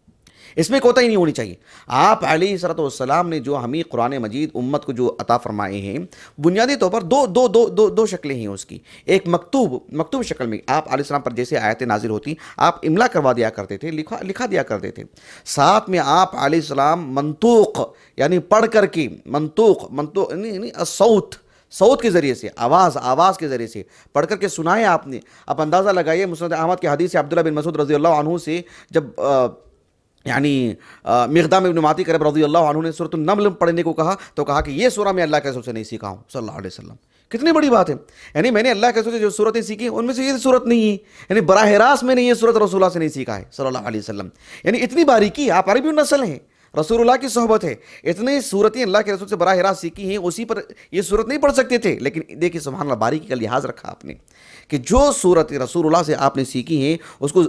اس میں کوتاہی نہیں ہونی چاہیے. آپ علیہ الصلوۃ والسلام نے جو ہمیں قرآن مجید امت کو جو عطا فرمائے ہیں، بنیادی طور پر دو شکلیں ہیں اس کی. ایک مکتوب شکل میں آپ علیہ السلام پر جیسے آیتیں نازل ہوتی آپ املا کروا دیا کرتے تھے، لکھا دیا کرتے تھے. ساتھ میں آپ علیہ السلام منطوق یعنی پڑھ کر کے منطوق یعنی صوت کے ذریعے سے، آواز کے ذریعے سے پڑھ کر کے سنائے آپ نے. آپ اندازہ لگائیے مسند احمد کی حدیث عبداللہ بن مسعود رضی اللہ عنہ سے جب یعنی مقدام ابن معطی کرب رضی اللہ عنہ نے سورۃ النمل پڑھنے کو کہا تو کہا کہ یہ سورہ میں اللہ کے رسول سے نہیں سیکھا ہوں صلی اللہ علیہ وسلم. کتنی بڑی بات ہے. یعنی میں نے اللہ کے رسول سے جو صورتیں سیکھی ان میں سے یہ صورت نہیں ہے، یعنی براہ راست میں نے یہ صورت رسول اللہ سے نہیں سیکھا ہے صلی اللہ علیہ وسلم. یعنی اتنی باریکی. آپ عربی النسل ہیں، رسول اللہ کی صحبت ہے. اتنی صورتیں اللہ کے رسول سے براہ راست سیکھی ہیں, اسی پر یہ صورت نہیں پڑھ سکتے تھے, لیکن دیکھیں سبحان اللہ باریکی کا لحاظ رکھا آپ نے کہ جو صورت رسول اللہ سے آپ نے سیکھی ہیں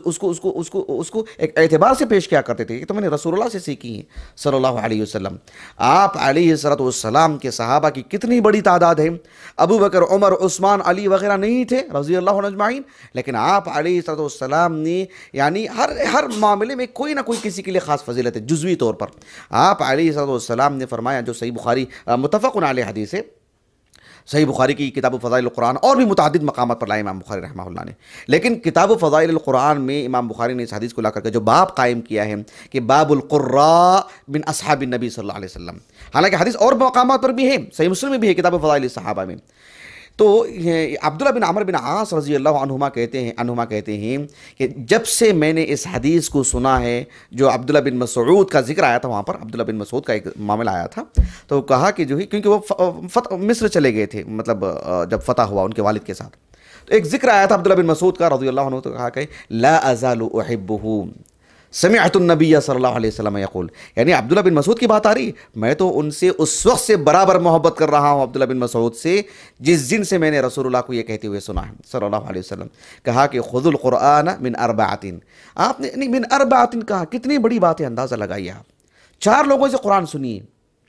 اس کو ایک اعتبار سے پیش کیا کرتے تھے کہ تو میں نے رسول اللہ سے سیکھی ہیں صلی اللہ علیہ وسلم. آپ علیہ السلام کے صحابہ کی کتنی بڑی تعداد ہے. ابو بکر, عمر, عثمان, علی وغیرہ نہیں تھے رضی اللہ عنہ اجمعین, لیکن آپ علیہ السلام نے یعنی ہر معاملے میں کوئی نہ کوئی کسی کے لیے خاص فضیلت ہے جزوی طور پر. آپ علیہ السلام نے فرمایا, جو صحیح بخاری متفق علیہ حدیث ہے, صحیح بخاری کی کتاب فضائل القرآن, اور بھی متعدد مقامات پر لائے امام بخاری رحمہ اللہ نے, لیکن کتاب فضائل القرآن میں امام بخاری نے اس حدیث کو لا کر کے جو باب قائم کیا ہے کہ باب القراء من اصحاب النبی صلی اللہ علیہ وسلم. حالانکہ حدیث اور مقامات پر بھی ہے, صحیح مسلم میں بھی ہے کتاب فضائل الصحابہ میں. تو عبداللہ بن عمرو بن عاص رضی اللہ عنہما کہتے ہیں کہ جب سے میں نے اس حدیث کو سنا ہے, جو عبداللہ بن مسعود کا ذکر آیا تھا وہاں پر, عبداللہ بن مسعود کا ایک معاملہ آیا تھا, تو کہا کہ جو ہے کیونکہ وہ مصر چلے گئے تھے, مطلب جب فتح ہوا ان کے والد کے ساتھ, تو ایک ذکر آیا تھا عبداللہ بن مسعود کا رضی اللہ عنہ, تو کہا کہ لا ازال احبہ سمعت النبی صلی اللہ علیہ وسلم یقول, یعنی عبداللہ بن مسعود کی بات آ رہی, میں تو ان سے اس وقت سے برابر محبت کر رہا ہوں عبداللہ بن مسعود سے جس دن سے میں نے رسول اللہ کو یہ کہتے ہوئے سنا ہے صلی اللہ علیہ وسلم. کہا کہ خذ القرآن من اربعۃ, آپ نے من اربعۃ کہا, کتنی بڑی بات ہے, اندازہ لگائیے آپ. 4 لوگوں سے قرآن سنیے,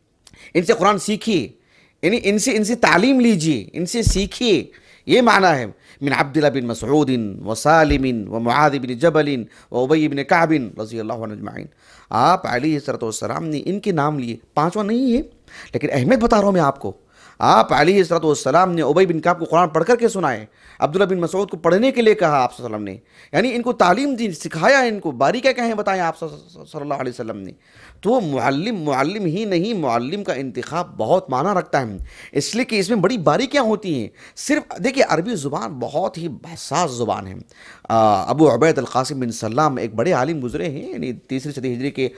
ان سے قرآن سیکھیے, یعنی ان سے تعلیم لیجیے, ان سے سیکھیے, یہ معنی ہے. من عبداللہ بن مسعود وسالم ومعاذ بن جبل وابی بن کعب رضی اللہ عنہ اجمعین. آپ علیہ السلام نے ان کے نام لیے, 5واں نہیں ہے لیکن اہمیت بتا رہا ہوں میں آپ کو. آپ علیہ السلام نے ابی بن کعب کو قرآن پڑھ کر کے سنائے, عبداللہ بن مسعود کو پڑھنے کے لیے کہا آپ صلی اللہ علیہ وسلم نے, یعنی ان کو تعلیم دی, سکھایا, ان کو باریکیاں کہیں بتائیں آپ صلی اللہ علیہ وسلم نے. تو معلم ہی نہیں, معلم کا انتخاب بہت معنی رکھتا ہے, اس لیے کہ اس میں بڑی باریکیاں ہوتی ہیں. صرف دیکھیے عربی زبان بہت ہی حساس زبان ہے. ابو عبید القاسم بن سلام ایک بڑے عالم گزرے ہیں, یعنی 3ری صدی ہجری کے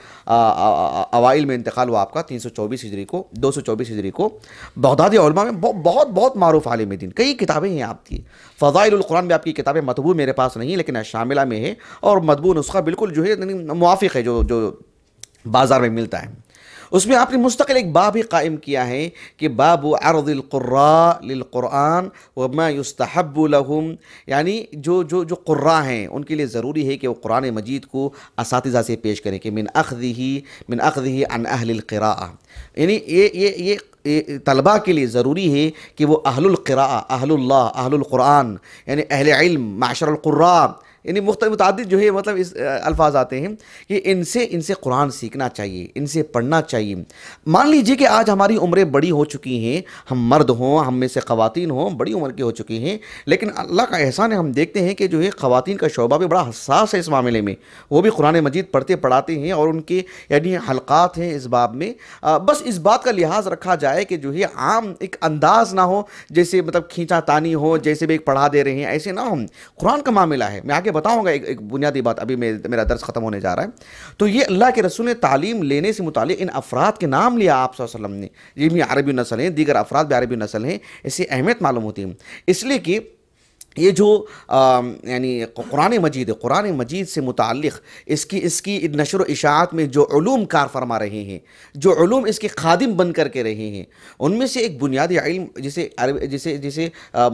اوائل میں انتقال ہوا آپ کا, 224 ہجری کو. بغدادی علماء میں بہت معروف عالم دین, کئی کتابیں ہیں آپ کی. فضائل القرآن میں آپ کی کتابیں مطبوع میرے پاس نہیں, لیکن شاملہ میں ہے, اور مطبوع نسخہ بالکل جو ہے موافق ہے جو بازار میں ملتا ہے. اس میں آپ نے مستقل ایک باب ہی قائم کیا ہے کہ باب عرض القراء للقرآن وما يستحب لهم, یعنی جو قراء ہیں ان کے لیے ضروری ہے کہ وہ قرآن مجید کو اساتذہ سے پیش کریں, کہ من اخذه عن اہل القراءہ, یعنی یہ طلباء کے لیے ضروری ہے کہ وہ اہل القراء, اہل اللہ, اہل القرآن, یعنی اہل علم, معشر القراء, یعنی متعدد جو ہے مطلب اس الفاظ آتے ہیں کہ ان سے قرآن سیکھنا چاہیے, ان سے پڑھنا چاہیے. مان لیجئے کہ آج ہماری عمریں بڑی ہو چکی ہیں, ہم مرد ہوں, ہم میں سے خواتین ہوں, بڑی عمر کی ہو چکی ہیں, لیکن اللہ کا احسان ہے, ہم دیکھتے ہیں کہ جو ہے خواتین کا شعبہ بھی بڑا حساس ہے اس معاملے میں, وہ بھی قرآن مجید پڑھاتے ہیں, اور ان کے یعنی حلقات ہیں اس باب میں. بس اس بات کا لحاظ رکھا جائے کہ جو ہے عام ایک انداز نہ ہو, جیسے مطلب کھینچا تانی ہو, جیسے بھی ایک پڑھا دے رہے ہیں, ایسے نہ ہو. قرآن کا معاملہ ہے, میں آگے بتاؤں گا ایک بنیادی بات, ابھی میرا درس ختم ہونے جا رہا ہے. تو یہ اللہ کے رسول نے تعلیم لینے سے متعلق ان افراد کے نام لیا آپ صلی اللہ علیہ وسلم نے, یہ بھی عربی نسل ہیں, دیگر افراد بھی عربی نسل ہیں, اس سے اہمیت معلوم ہوتی ہے. اس لیے کہ یہ جو یعنی قرآن مجید سے متعلق اس کی نشر و اشاعت میں جو علوم کار فرما رہے ہیں, جو علوم اس کے خادم بن کر کے رہے ہیں, ان میں سے ایک بنیادی علم جسے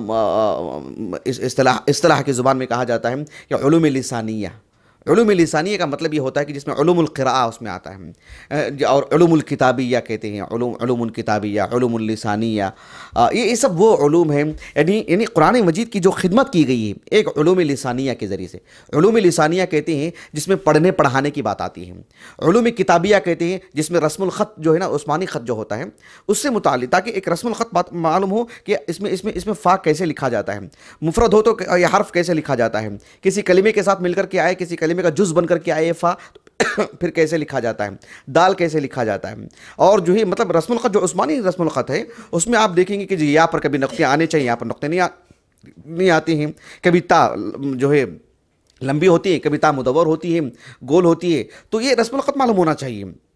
اصطلاح کی زبان میں کہا جاتا ہے کہ علوم لسانیہ. علوم لسانیہ کا مطلب یہ ہوتا ہے کہ جس میں علوم القراءہ اس میں آتا ہے, اور علوم الکتابیہ کہتے ہیں, علوم الکتابیہ, علوم اللسانیہ, یہ سب وہ علوم ہیں. یعنی قرآن مجید کی جو خدمت کی گئی ہے ایک علوم لسانیہ کے ذریعے سے. علوم لسانیہ کہتے ہیں جس میں پڑھنے پڑھانے کی بات آتی ہے. علوم کتابیہ کہتے ہیں جس میں رسم الخط جو ہے نا, عثمانی خط جو ہوتا ہے اس سے متعلق, تاکہ ایک رسم الخط بات معلوم ہو کہ اس میں فا کیسے لکھا جاتا ہے, مفرد ہو تو یہ حرف کیسے لکھا جاتا ہے, کسی کلمے کے ساتھ مل کر کے آئے, کسی کلمے کا جز بن کر کے آئے فا, پھر کیسے لکھا جاتا ہے, دال کیسے لکھا جاتا ہے. اور جو ہے مطلب رسم الخط جو عثمانی رسم الخط ہے اس میں آپ دیکھیں گے کہ یا پر کبھی نقطے آنے چاہیے, یہاں پر نقطے نہیں آتے ہیں, کبھی تا جو ہے لمبی ہوتی ہے, کبھی تا مدور ہوتی ہے, گول ہوتی ہے. تو یہ رسم الخط معلوم ہونا چاہیے.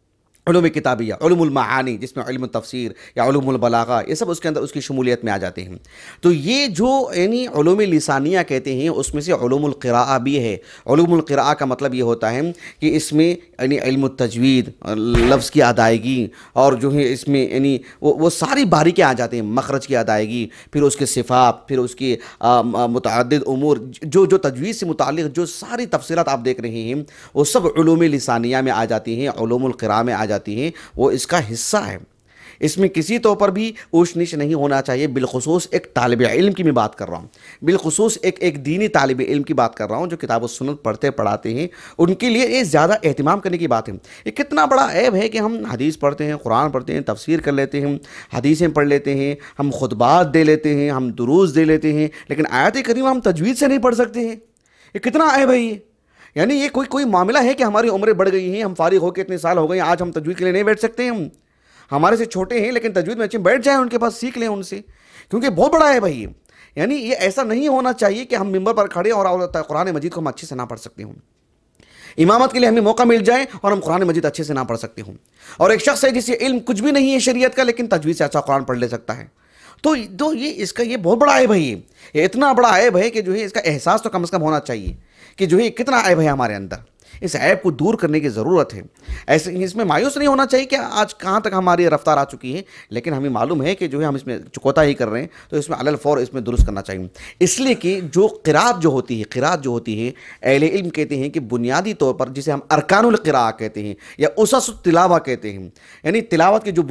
علوم کتابیہ، علوم المعانی جس میں علم تفسیر یا علوم البلاغہ، یہ سب اس کے اندر اس کی شمولیت میں آ جاتے ہیں۔ تو یہ جو یعنی علوم لسانیہ کہتے ہیں اس میں سے علوم القراءہ بھی ہے۔ علوم القراءہ کا مطلب یہ ہوتا ہے کہ اس میں یعنی علم التجوید، لفظ کی ادائیگی، اور جو ہے اس میں یعنی وہ ساری باریکیاں آ جاتے ہیں، مخرج کی ادائیگی، پھر اس کے صفات، پھر اس کی متعدد امور، جو تجوید سے متعلق جو ساری تفصیلات آپ دیکھ رہے ہیں وہ سب علوم لسانیہ میں آ جاتی ہیں، علوم القراءہ میں آ جاتی ہیں، وہ اس کا حصہ ہے۔ اس میں کسی طور پر بھی اوش نیش نہیں ہونا چاہیے، بالخصوص ایک طالب علم کی میں بات کر رہا ہوں، بالخصوص ایک دینی طالب علم کی بات کر رہا ہوں جو کتاب و سنت پڑھتے پڑھاتے ہیں، ان کے لیے یہ زیادہ اہتمام کرنے کی بات ہے۔ یہ کتنا بڑا عیب ہے کہ ہم حدیث پڑھتے ہیں، قرآن پڑھتے ہیں، تفسیر کر لیتے ہیں، حدیثیں پڑھ لیتے ہیں، ہم خطبات دے لیتے ہیں، ہم دروس دے لیتے ہیں، لیکن آیت کریمہ ہم تجوید سے نہیں پڑھ سکتے ہیں۔ یہ کتنا عیب ہے یہ؟ یعنی یہ کوئی معاملہ ہے کہ ہماری عمریں بڑھ گئی ہیں، ہم فارغ ہو کے اتنے سال ہو گئے ہیں، آج ہم تجوید کے لیے نہیں بیٹھ سکتے ہیں؟ ہم ہمارے سے چھوٹے ہیں لیکن تجوید میں اچھے بیٹھ جائیں، ان کے پاس سیکھ لیں ان سے، کیونکہ بہت بڑا ہے بھائی۔ یعنی یہ ایسا نہیں ہونا چاہیے کہ ہم ممبر پر کھڑے اور قرآن مجید کو ہم اچھے سے نہ پڑھ سکتے ہوں، امامت کے لیے ہمیں موقع مل جائے اور ہم قرآن مجید اچھے سے نہ پڑھ سکتے ہوں، اور ایک شخص ہے جسے علم کچھ بھی نہیں ہے شریعت کا لیکن تجوید سے اچھا قرآن پڑھ لے سکتا ہے۔ تو یہ اس کا یہ بہت بڑا عیب ہے، یہ اتنا بڑا عیب ہے کہ جو ہے اس کا احساس تو کم از کم ہونا چاہیے کہ جو ہے کتنا عیب ہے ہمارے اندر۔ اس عیب کو دور کرنے کی ضرورت ہے۔ ایسے اس میں مایوس نہیں ہونا چاہیے کہ آج کہاں تک ہماری رفتار آ چکی ہے، لیکن ہمیں معلوم ہے کہ جو ہے ہم اس میں کوتاہی کر رہے ہیں، تو اس میں علی الفور اس میں درست کرنا چاہیے۔ اس لیے کہ جو قراءت جو ہوتی ہے اہل علم کہتے ہیں کہ بنیادی طور پر جسے ہم ارکان القراءہ کہتے ہیں یا اسس التلاوہ کہتے ہیں، یعنی تلاوت کے جو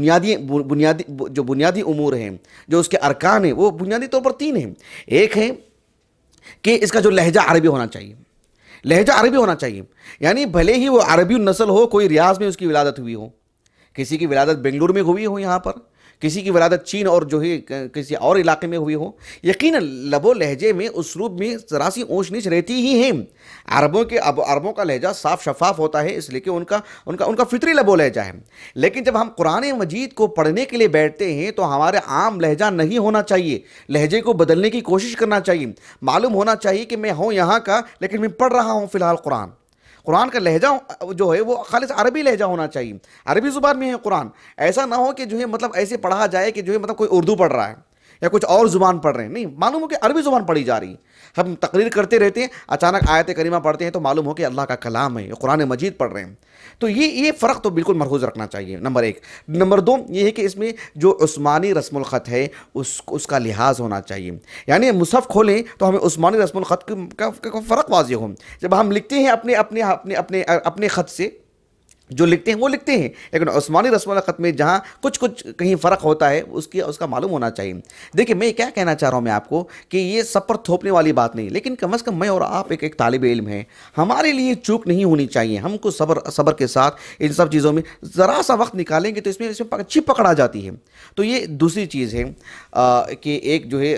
بنیادی امور ہیں، جو اس کے ارکان ہیں، وہ بنیادی طور پر 3 ہیں۔ ایک ہے کہ اس کا جو لہجہ عربی ہونا چاہیے، لہجہ عربی ہونا چاہیے، یعنی بھلے ہی وہ عربی النسل ہو، کوئی ریاض میں اس کی ولادت ہوئی ہو، کسی کی ولادت بنگلور میں ہوئی ہو، یہاں پر کسی کی ولادت چین اور جو ہے کسی اور علاقے میں ہوئی ہو، یقیناً لب و لہجے میں اسلوب میں ذرا سی اونچ نیچ رہتی ہی ہیں۔ عربوں کا لہجہ صاف شفاف ہوتا ہے، اس لیے کہ ان کا فطری لب و لہجہ ہے، لیکن جب ہم قرآن مجید کو پڑھنے کے لیے بیٹھتے ہیں تو ہمارے عام لہجہ نہیں ہونا چاہیے، لہجے کو بدلنے کی کوشش کرنا چاہیے، معلوم ہونا چاہیے کہ میں ہوں یہاں کا لیکن میں پڑھ رہا ہوں فی الحال قرآن کا لہجہ جو ہے وہ خالص عربی لہجہ ہونا چاہیے، عربی زبان میں ہے قرآن۔ ایسا نہ ہو کہ جو ہے مطلب ایسے پڑھا جائے کہ جو ہے مطلب کوئی اردو پڑھ رہا ہے یا کچھ اور زبان پڑھ رہے ہیں، نہیں، معلوم ہو کہ عربی زبان پڑھی جا رہی ہے۔ ہم تقریر کرتے رہتے ہیں، اچانک آیت کریمہ پڑھتے ہیں تو معلوم ہو کہ اللہ کا کلام ہے، قرآن مجید پڑھ رہے ہیں۔ تو یہ فرق تو بالکل ملحوظ رکھنا چاہیے، نمبر 1۔ نمبر 2 یہ ہے کہ اس میں جو عثمانی رسم الخط ہے اس کا لحاظ ہونا چاہیے، یعنی مصحف کھولیں تو ہمیں عثمانی رسم الخط کا فرق واضح ہو۔ جب ہم لکھتے ہیں اپنے خط سے جو لکھتے ہیں وہ لکھتے ہیں، لیکن عثمانی رسم الخط میں جہاں کچھ کہیں فرق ہوتا ہے اس کا معلوم ہونا چاہیے۔ دیکھیں میں کیا کہنا چاہ رہا ہوں میں آپ کو کہ یہ سب پر تھوپنے والی بات نہیں، لیکن کم از کم میں اور آپ ایک طالب علم ہیں، ہمارے لیے چوک نہیں ہونی چاہیے۔ ہم کو صبر کے ساتھ ان سب چیزوں میں ذرا سا وقت نکالیں گے تو اس میں اچھی پکڑ آ جاتی ہے۔ تو یہ دوسری چیز ہے کہ ایک جو ہے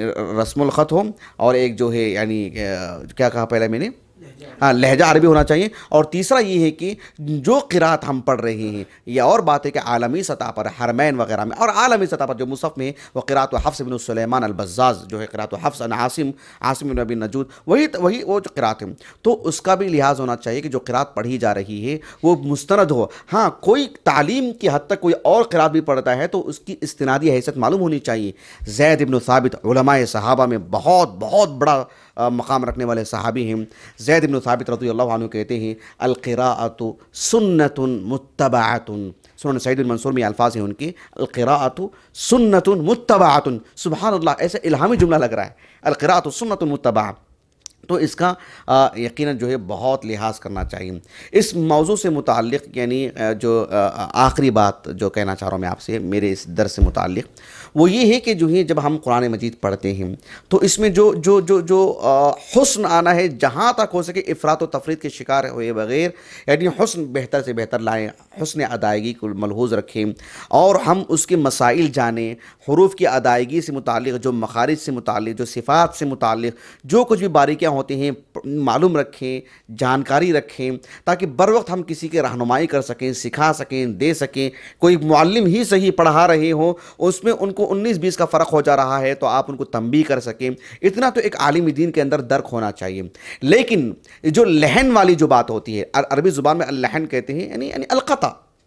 رسم الخط ہو، اور ایک جو ہے یعنی کیا کہا پہلے میں نے، لہجہ عربی ہونا چاہیے۔ اور تیسرا یہ ہے کہ جو قرات ہم پڑھ رہے ہیں، یہ اور بات ہے کہ عالمی سطح پر حرمین وغیرہ میں اور عالمی سطح پر جو مصحف میں وہ قرات حفص بن سلیمان البزاز جو ہے قرات حفص عن عاصم بن ابی نجود، وہی وہ جو قرات ہے، تو اس کا بھی لحاظ ہونا چاہیے کہ جو قرات پڑھی جا رہی ہے وہ مستند ہو۔ ہاں کوئی تعلیم کی حد تک کوئی اور قرات بھی پڑھتا ہے تو اس کی استنادی حیثیت معلوم ہونی چاہیے۔ زید بن ثابت علماء صحابہ میں بہت بڑا مقام رکھنے والے صحابی ہیں۔ زید بن ثابت رضی اللہ عنہ کہتے ہیں القراءۃ سنۃ متبعۃ، سنن سعید بن منصور میں الفاظ ہیں ان کی، القراءۃ سنۃ متبعۃ، سبحان اللہ، ایسے الہامی جملہ لگ رہا ہے، القراءۃ سنۃ متبعۃ۔ تو اس کا یقیناً جو ہے بہت لحاظ کرنا چاہیے۔ اس موضوع سے متعلق یعنی جو آخری بات جو کہنا چاہ رہا ہوں میں آپ سے میرے اس درس سے متعلق، وہ یہ ہے کہ جو ہے جب ہم قرآن مجید پڑھتے ہیں تو اس میں جو حسن آنا ہے، جہاں تک ہو سکے افراط و تفریط کے شکار ہوئے بغیر، یعنی حسن بہتر سے بہتر لائیں، حسن ادائیگی کو ملحوظ رکھیں، اور ہم اس کے مسائل جانیں، حروف کی ادائیگی سے متعلق، جو مخارج سے متعلق، جو صفات سے متعلق جو کچھ بھی باریکیاں ہوتے ہیں معلوم رکھیں، جانکاری رکھیں، تاکہ بر وقت ہم کسی کی رہنمائی کر سکیں، سکھا سکیں، دے سکیں۔ کوئی معلم ہی صحیح پڑھا رہے ہوں، اس میں ان کو 19-20 کا فرق ہو جا رہا ہے تو آپ ان کو تنبیہ کر سکیں، اتنا تو ایک عالم دین کے اندر درک ہونا چاہیے۔ لیکن جو لحن والی جو بات ہوتی ہے، عربی زبان میں اللحن کہتے ہیں، یعنی القطع،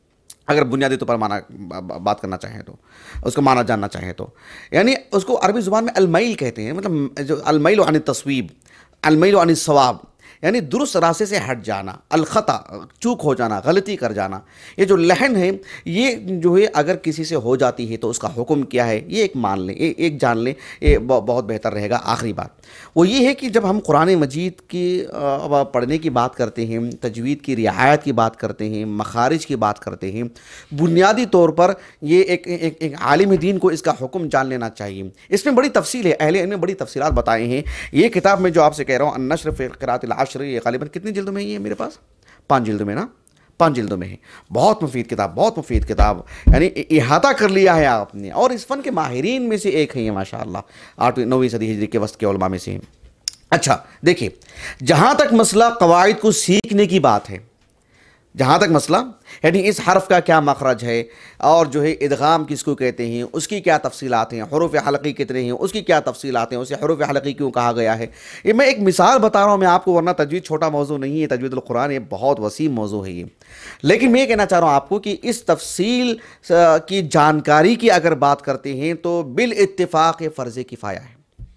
اگر بنیادی طور پر بات کرنا چاہیں تو، اس کو معنی جاننا چاہیں تو، یعنی اس کو عربی زبان میں المیل کہتے ہیں، مطلب جو المیل عن التصویب، المیل عن الصواب، یعنی درست راستے سے ہٹ جانا، الخطا، چوک ہو جانا، غلطی کر جانا۔ یہ جو لحن ہے یہ جو ہے اگر کسی سے ہو جاتی ہے تو اس کا حکم کیا ہے یہ ایک مان لیں، ایک جان لیں، یہ بہت بہتر رہے گا۔ آخری بات وہ یہ ہے کہ جب ہم قرآن مجید کی پڑھنے کی بات کرتے ہیں، تجوید کی رعایت کی بات کرتے ہیں، مخارج کی بات کرتے ہیں، بنیادی طور پر یہ ایک عالم دین کو اس کا حکم جان لینا چاہیے۔ اس میں بڑی تفصیل ہے، اہل علم نے بڑی تفصیلات بتائے ہیں۔ یہ کتاب میں جو آپ سے کہہ رہا ہوں النشر فی قراءۃ العشر، یہ غالباً کتنی جلدوں میں ہے؟ یہ میرے پاس 5 جلدوں میں نا، 5 جلدوں میں ہے۔ بہت مفید کتاب، بہت مفید کتاب، یعنی احاطہ کر لیا ہے آپ نے، اور اس فن کے ماہرین میں سے ایک ہیں یہ ماشاءاللہ، 8ویں 9ویں صدی ہجری کے وسط کے علماء میں سے ہیں۔ اچھا دیکھیں، جہاں تک مسئلہ قواعد کو سیکھنے کی بات ہے، جہاں تک مسئلہ یعنی اس حرف کا کیا مخرج ہے، اور جو ہے ادغام کس کو کہتے ہیں، اس کی کیا تفصیلات ہیں، حروف حلقی کتنے ہیں، اس کی کیا تفصیلات ہیں، اسے حروف حلقی کیوں کہا گیا ہے، یہ میں ایک مثال بتا رہا ہوں میں آپ کو، ورنہ تجوید چھوٹا موضوع نہیں ہے، تجوید القرآن یہ بہت وسیع موضوع ہے یہ۔ لیکن میں یہ کہنا چاہ رہا ہوں آپ کو کہ اس تفصیل کی جانکاری کی اگر بات کرتے ہیں تو بالاتفاق فرض کفایہ ہے،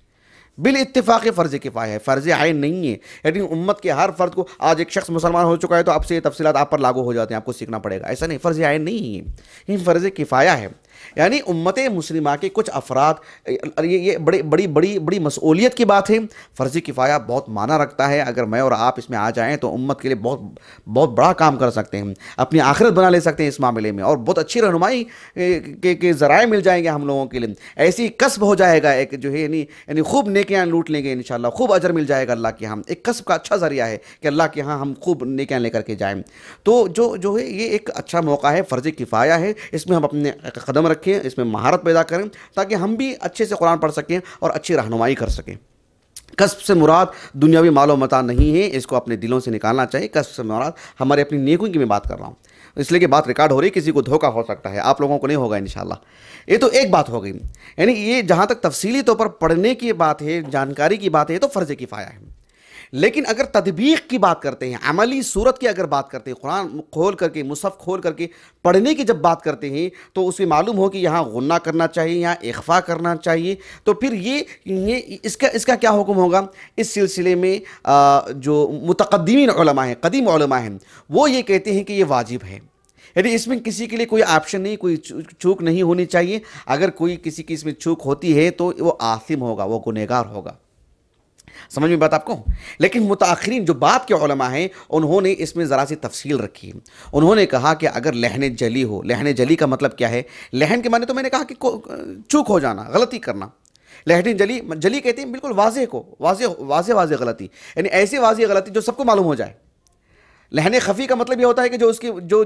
بالاتفاق فرض کفایہ ہے، فرض عین نہیں ہے۔ یعنی امت کے ہر فرد کو، آج ایک شخص مسلمان ہو چکا ہے تو اب سے یہ تفصیلات آپ پر لاگو ہو جاتے ہیں، آپ کو سیکھنا پڑے گا، ایسا نہیں، فرض عین نہیں ہے، یہ فرض کفایہ ہے۔ یعنی امت مسلمہ کے کچھ افراد، یہ بڑی مسئولیت کی بات ہے۔ فرض کفایہ بہت معنی رکھتا ہے، اگر میں اور آپ اس میں آ جائیں تو امت کے لیے بہت بڑا کام کر سکتے ہیں، اپنی آخرت بنا لے سکتے ہیں اس معاملے میں، اور بہت اچھی رہنمائی کے ذرائع مل جائیں گے ہم لوگوں کے لیے، ایسی کسب ہو جائے گا ایک جو ہے، یعنی خوب نیکیاں لوٹ لیں گے انشاءاللہ، خوب اجر مل جائے گا اللہ کے ہاں، ایک کسب کا اچھا ذریعہ ہے کہ اللہ کے ہاں ہم خوب نیکیاں لے کر کے جائیں۔ تو جو ہے یہ ایک اچھا موقع ہے، فرض کفایہ ہے، اس میں ہم اپنے قدم رکھیں، اس میں مہارت پیدا کریں تاکہ ہم بھی اچھے سے قرآن پڑھ سکیں اور اچھی رہنمائی کر سکیں۔ کسب سے مراد دنیاوی مال و متاع نہیں ہے، اس کو اپنے دلوں سے نکالنا چاہیے۔ کسب سے مراد ہمارے اپنی نیکیوں کی میں بات کر رہا ہوں، اس لیے کہ بات ریکارڈ ہو رہی ہے، کسی کو دھوکہ ہو سکتا ہے، آپ لوگوں کو نہیں ہوگا انشاءاللہ۔ یہ تو ایک بات ہو گئی، یعنی یہ جہاں تک تفصیلی طور پر پڑھنے کی بات ہے، جانکاری کی بات ہے، تو فرض کفایہ ہے۔ لیکن اگر تطبیق کی بات کرتے ہیں، عملی صورت کی اگر بات کرتے ہیں، قرآن کھول کر کے، مصحف کھول کر کے پڑھنے کی جب بات کرتے ہیں تو اس میں معلوم ہو کہ یہاں غنہ کرنا چاہیے، یہاں اخفا کرنا چاہیے، تو پھر یہ اس کا کیا حکم ہوگا؟ اس سلسلے میں جو متقدمین علماء ہیں، قدیم علماء ہیں، وہ یہ کہتے ہیں کہ یہ واجب ہے، یعنی اس میں کسی کے لیے کوئی آپشن نہیں، کوئی چوک نہیں ہونی چاہیے۔ اگر کوئی کسی کی اس میں چوک ہوتی ہے تو وہ آثم ہوگا، وہ گنہگار ہوگا۔ سمجھ میں بات آپ کو؟ لیکن متاخرین جو بعد کے علماء ہیں انہوں نے اس میں ذرا سی تفصیل رکھی، انہوں نے کہا کہ اگر لحن جلی ہو، لحن جلی کا مطلب کیا ہے؟ لحن کے معنی تو میں نے کہا کہ چوک ہو جانا، غلطی کرنا۔ لحن جلی کہتے ہیں بالکل واضح کو، واضح غلطی، یعنی ایسی واضح غلطی جو سب کو معلوم ہو جائے۔ لحن خفی کا مطلب یہ ہوتا ہے کہ جو اس کی جو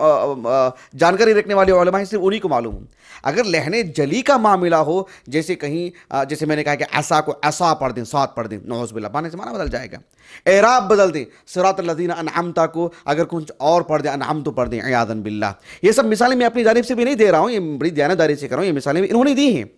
جانکاری رکھنے والے علماء ہیں صرف انہی کو معلوم ہو۔ اگر لحن جلی کا معاملہ ہو، جیسے کہیں جیسے میں نے کہا کہ عصا کو عصا پڑھ دیں، صاد پڑھ دیں، نعوذ باللہ، بانے سے معنی بدل جائے گا۔ اعراب بدل دیں، صراط الذین انعمت کو اگر کچھ اور پڑھ دیں، انعمت پڑھ دیں، عیاذا باللہ۔ یہ سب مثالیں میں اپنی جانب سے بھی نہیں دے رہا ہوں، یہ بڑی دیانتداری سے کر رہا ہوں، یہ مثالیں بھی انہوں نے دی ہیں،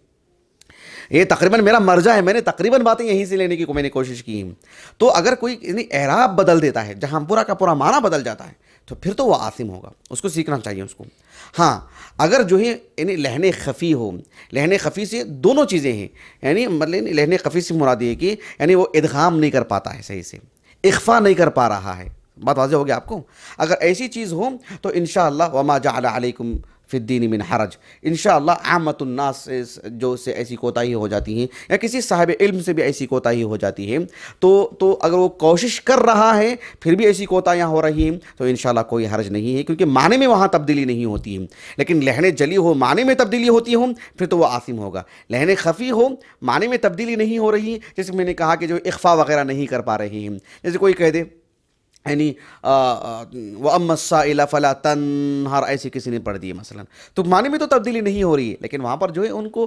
یہ تقریباً میرا مرجع ہے، میں نے تقریباً باتیں یہیں سے لینے کی میں نے کوشش کی ہیں۔ تو اگر کوئی اعراب بدل دیتا ہے، جہاں پورا کا پورا معنی بدل جاتا ہے، تو پھر تو وہ آثم ہوگا، اس کو سیکھنا چاہیے اس کو۔ ہاں اگر جو ہے یعنی لحن خفی ہو، لحن خفی سے دونوں چیزیں ہیں، یعنی مطلب لحن خفی سے مراد یہ کہ یعنی وہ ادغام نہیں کر پاتا ہے، صحیح سے اخفا نہیں کر پا رہا ہے، بات واضح ہو گیا آپ کو؟ اگر ایسی چیز ہو تو انشاءاللہ وما جعل علیکم فی الدین من حرج، انشاءاللہ عامت الناس جو سے ایسی کوتاہی ہو جاتی ہیں، یا کسی صاحب علم سے بھی ایسی کوتاہی ہو جاتی ہے، تو اگر وہ کوشش کر رہا ہے پھر بھی ایسی کوتاہیاں ہو رہی ہیں تو انشاءاللہ کوئی حرج نہیں ہے، کیونکہ معنی میں وہاں تبدیلی نہیں ہوتی ہے۔ لیکن لحن جلی ہو، معنی میں تبدیلی ہوتی ہو، پھر تو وہ آثم ہوگا۔ لحن خفی ہو، معنی میں تبدیلی نہیں ہو رہی، جیسے میں نے کہا کہ جو اخفا وغیرہ نہیں کر پا رہی ہیں، جیسے کوئی کہہ دے یعنی وَأَمَّا السَّائِلَ فَلَا تَنْهَرْ، ایسی کسی نے پڑھ دی مثلا، تو معنی میں تو تبدیلی نہیں ہو رہی ہے، لیکن وہاں پر جو ہے ان کو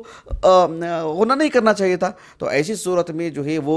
غنہ نہیں کرنا چاہیے تھا۔ تو ایسی صورت میں جو ہے وہ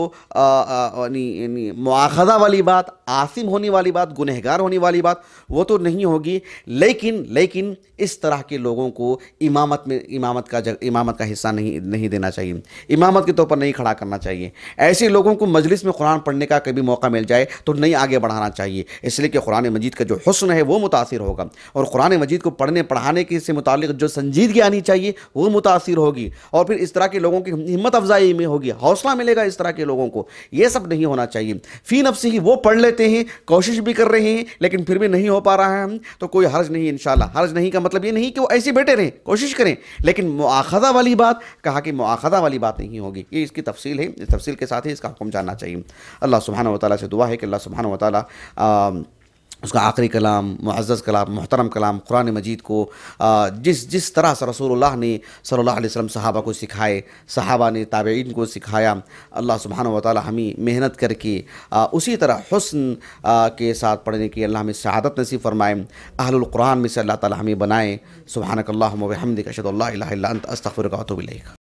یعنی مواخذہ والی بات، آثم ہونے والی بات، گنہگار ہونے والی بات وہ تو نہیں ہوگی، لیکن اس طرح کے لوگوں کو امامت کا حصہ نہیں دینا چاہیے، امامت کے طور پر نہیں کھڑا کرنا چاہیے۔ ایسے لوگوں کو مجلس میں قرآن پڑھنے کا کبھی موقع مل جائے تو نہیں آگے بڑھانا چاہیے، اس لیے کہ قرآن مجید کا جو حسن ہے وہ متاثر ہوگا، اور قرآن مجید کو پڑھنے پڑھانے کے سے متعلق جو سنجیدگی آنی چاہیے وہ متاثر ہوگی، اور پھر اس طرح کے لوگوں کی ہمت افزائی میں ہوگی، حوصلہ ملے گا اس طرح کے لوگوں کو۔ یہ سب نہیں ہونا چاہیے۔ فی نفسی ہی وہ پڑھ لیتے ہیں، کوشش بھی کر رہے ہیں، لیکن پھر بھی نہیں ہو پا رہا ہے، تو کوئی حرج نہیں انشاءاللہ۔ حرج نہیں کا مطلب یہ نہیں کہ وہ ایسے بیٹھے رہیں، کوشش کریں، لیکن مؤاخذہ والی بات، کہا کہ مؤاخذہ والی بات نہیں ہوگی۔ یہ اس کی تفصیل ہے، اس تفصیل کے ساتھ ہی اس کا حکم جاننا چاہیے۔ اللہ سبحانہ و تعالیٰ سے دعا ہے کہ اللہ سبحانہ و تعالیٰ اس کا آخری کلام، معزز کلام، محترم کلام قرآن مجید کو جس طرح سے رسول اللہ نے صلی اللہ علیہ وسلم صحابہ کو سکھائے، صحابہ نے تابعین کو سکھایا، اللہ سبحانہ و تعالیٰ ہمیں محنت کر کے اسی طرح حسن کے ساتھ پڑھنے کی اللہ ہمیں سعادت نصیب فرمائے، اہل القرآن میں سے اللہ تعالیٰ ہمیں بنائے۔ سبحانک اللہم و بحمدک، اشہد ان لا الہ الا انت، استغفرک و اتوب الیک۔